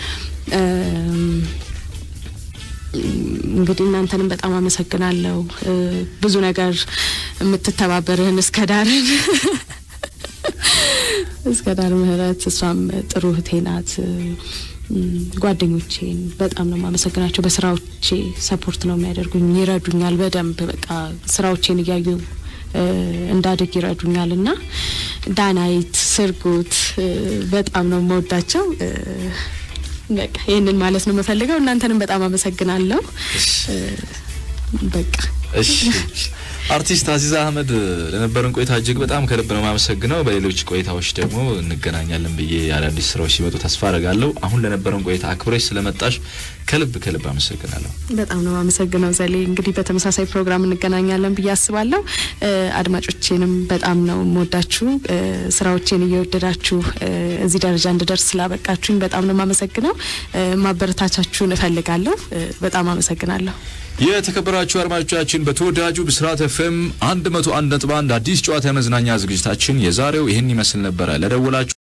እንግዲህ እናንተንም በጣም አመሰግናለሁ። ብዙ ነገር የምትተባበረን እስከዳር ምህረት እሷም ጥሩ እህቴ ናት። ጓደኞቼን በጣም ነው ማመሰግናቸው። በስራዎቼ ሰፖርት ነው የሚያደርጉኝ፣ ይረዱኛል በደንብ በቃ ስራዎቼን እያዩ እንዳድግ ይረዱኛልና ዳናይት ስርጉት በጣም ነው የምወዳቸው። በቃ ይሄንን ማለት ነው የምፈልገው። እናንተንም በጣም አመሰግናለሁ። በቃ እሺ አርቲስት አዚዛ አህመድ ለነበረን ቆይታ እጅግ በጣም ከልብ ነው ማመሰግነው። በሌሎች ቆይታዎች ደግሞ እንገናኛለን ብዬ አዳዲስ ስራዎች ሲመጡ ተስፋ አደርጋለሁ። አሁን ለነበረን ቆይታ አክብረሽ ስለመጣሽ ከልብ አመሰግናለሁ። በጣም ነው ማመሰግነው ዘሌ። እንግዲህ በተመሳሳይ ፕሮግራም እንገናኛለን ብዬ አስባለሁ። አድማጮቼንም በጣም ነው የምወዳችሁ። ስራዎቼን እየወደዳችሁ እዚህ ደረጃ እንድደርስ ስላበቃችሁኝ በጣም ነው ማመሰግነው። ማበረታቻችሁን እፈልጋለሁ። በጣም አመሰግናለሁ። የተከበራችሁ አድማጮቻችን በተወዳጁ ብስራት ኤፍኤም 101.1 አዲስ ጨዋታ የመዝናኛ ዝግጅታችን የዛሬው ይሄን ይመስል ነበር። ለደወላችሁ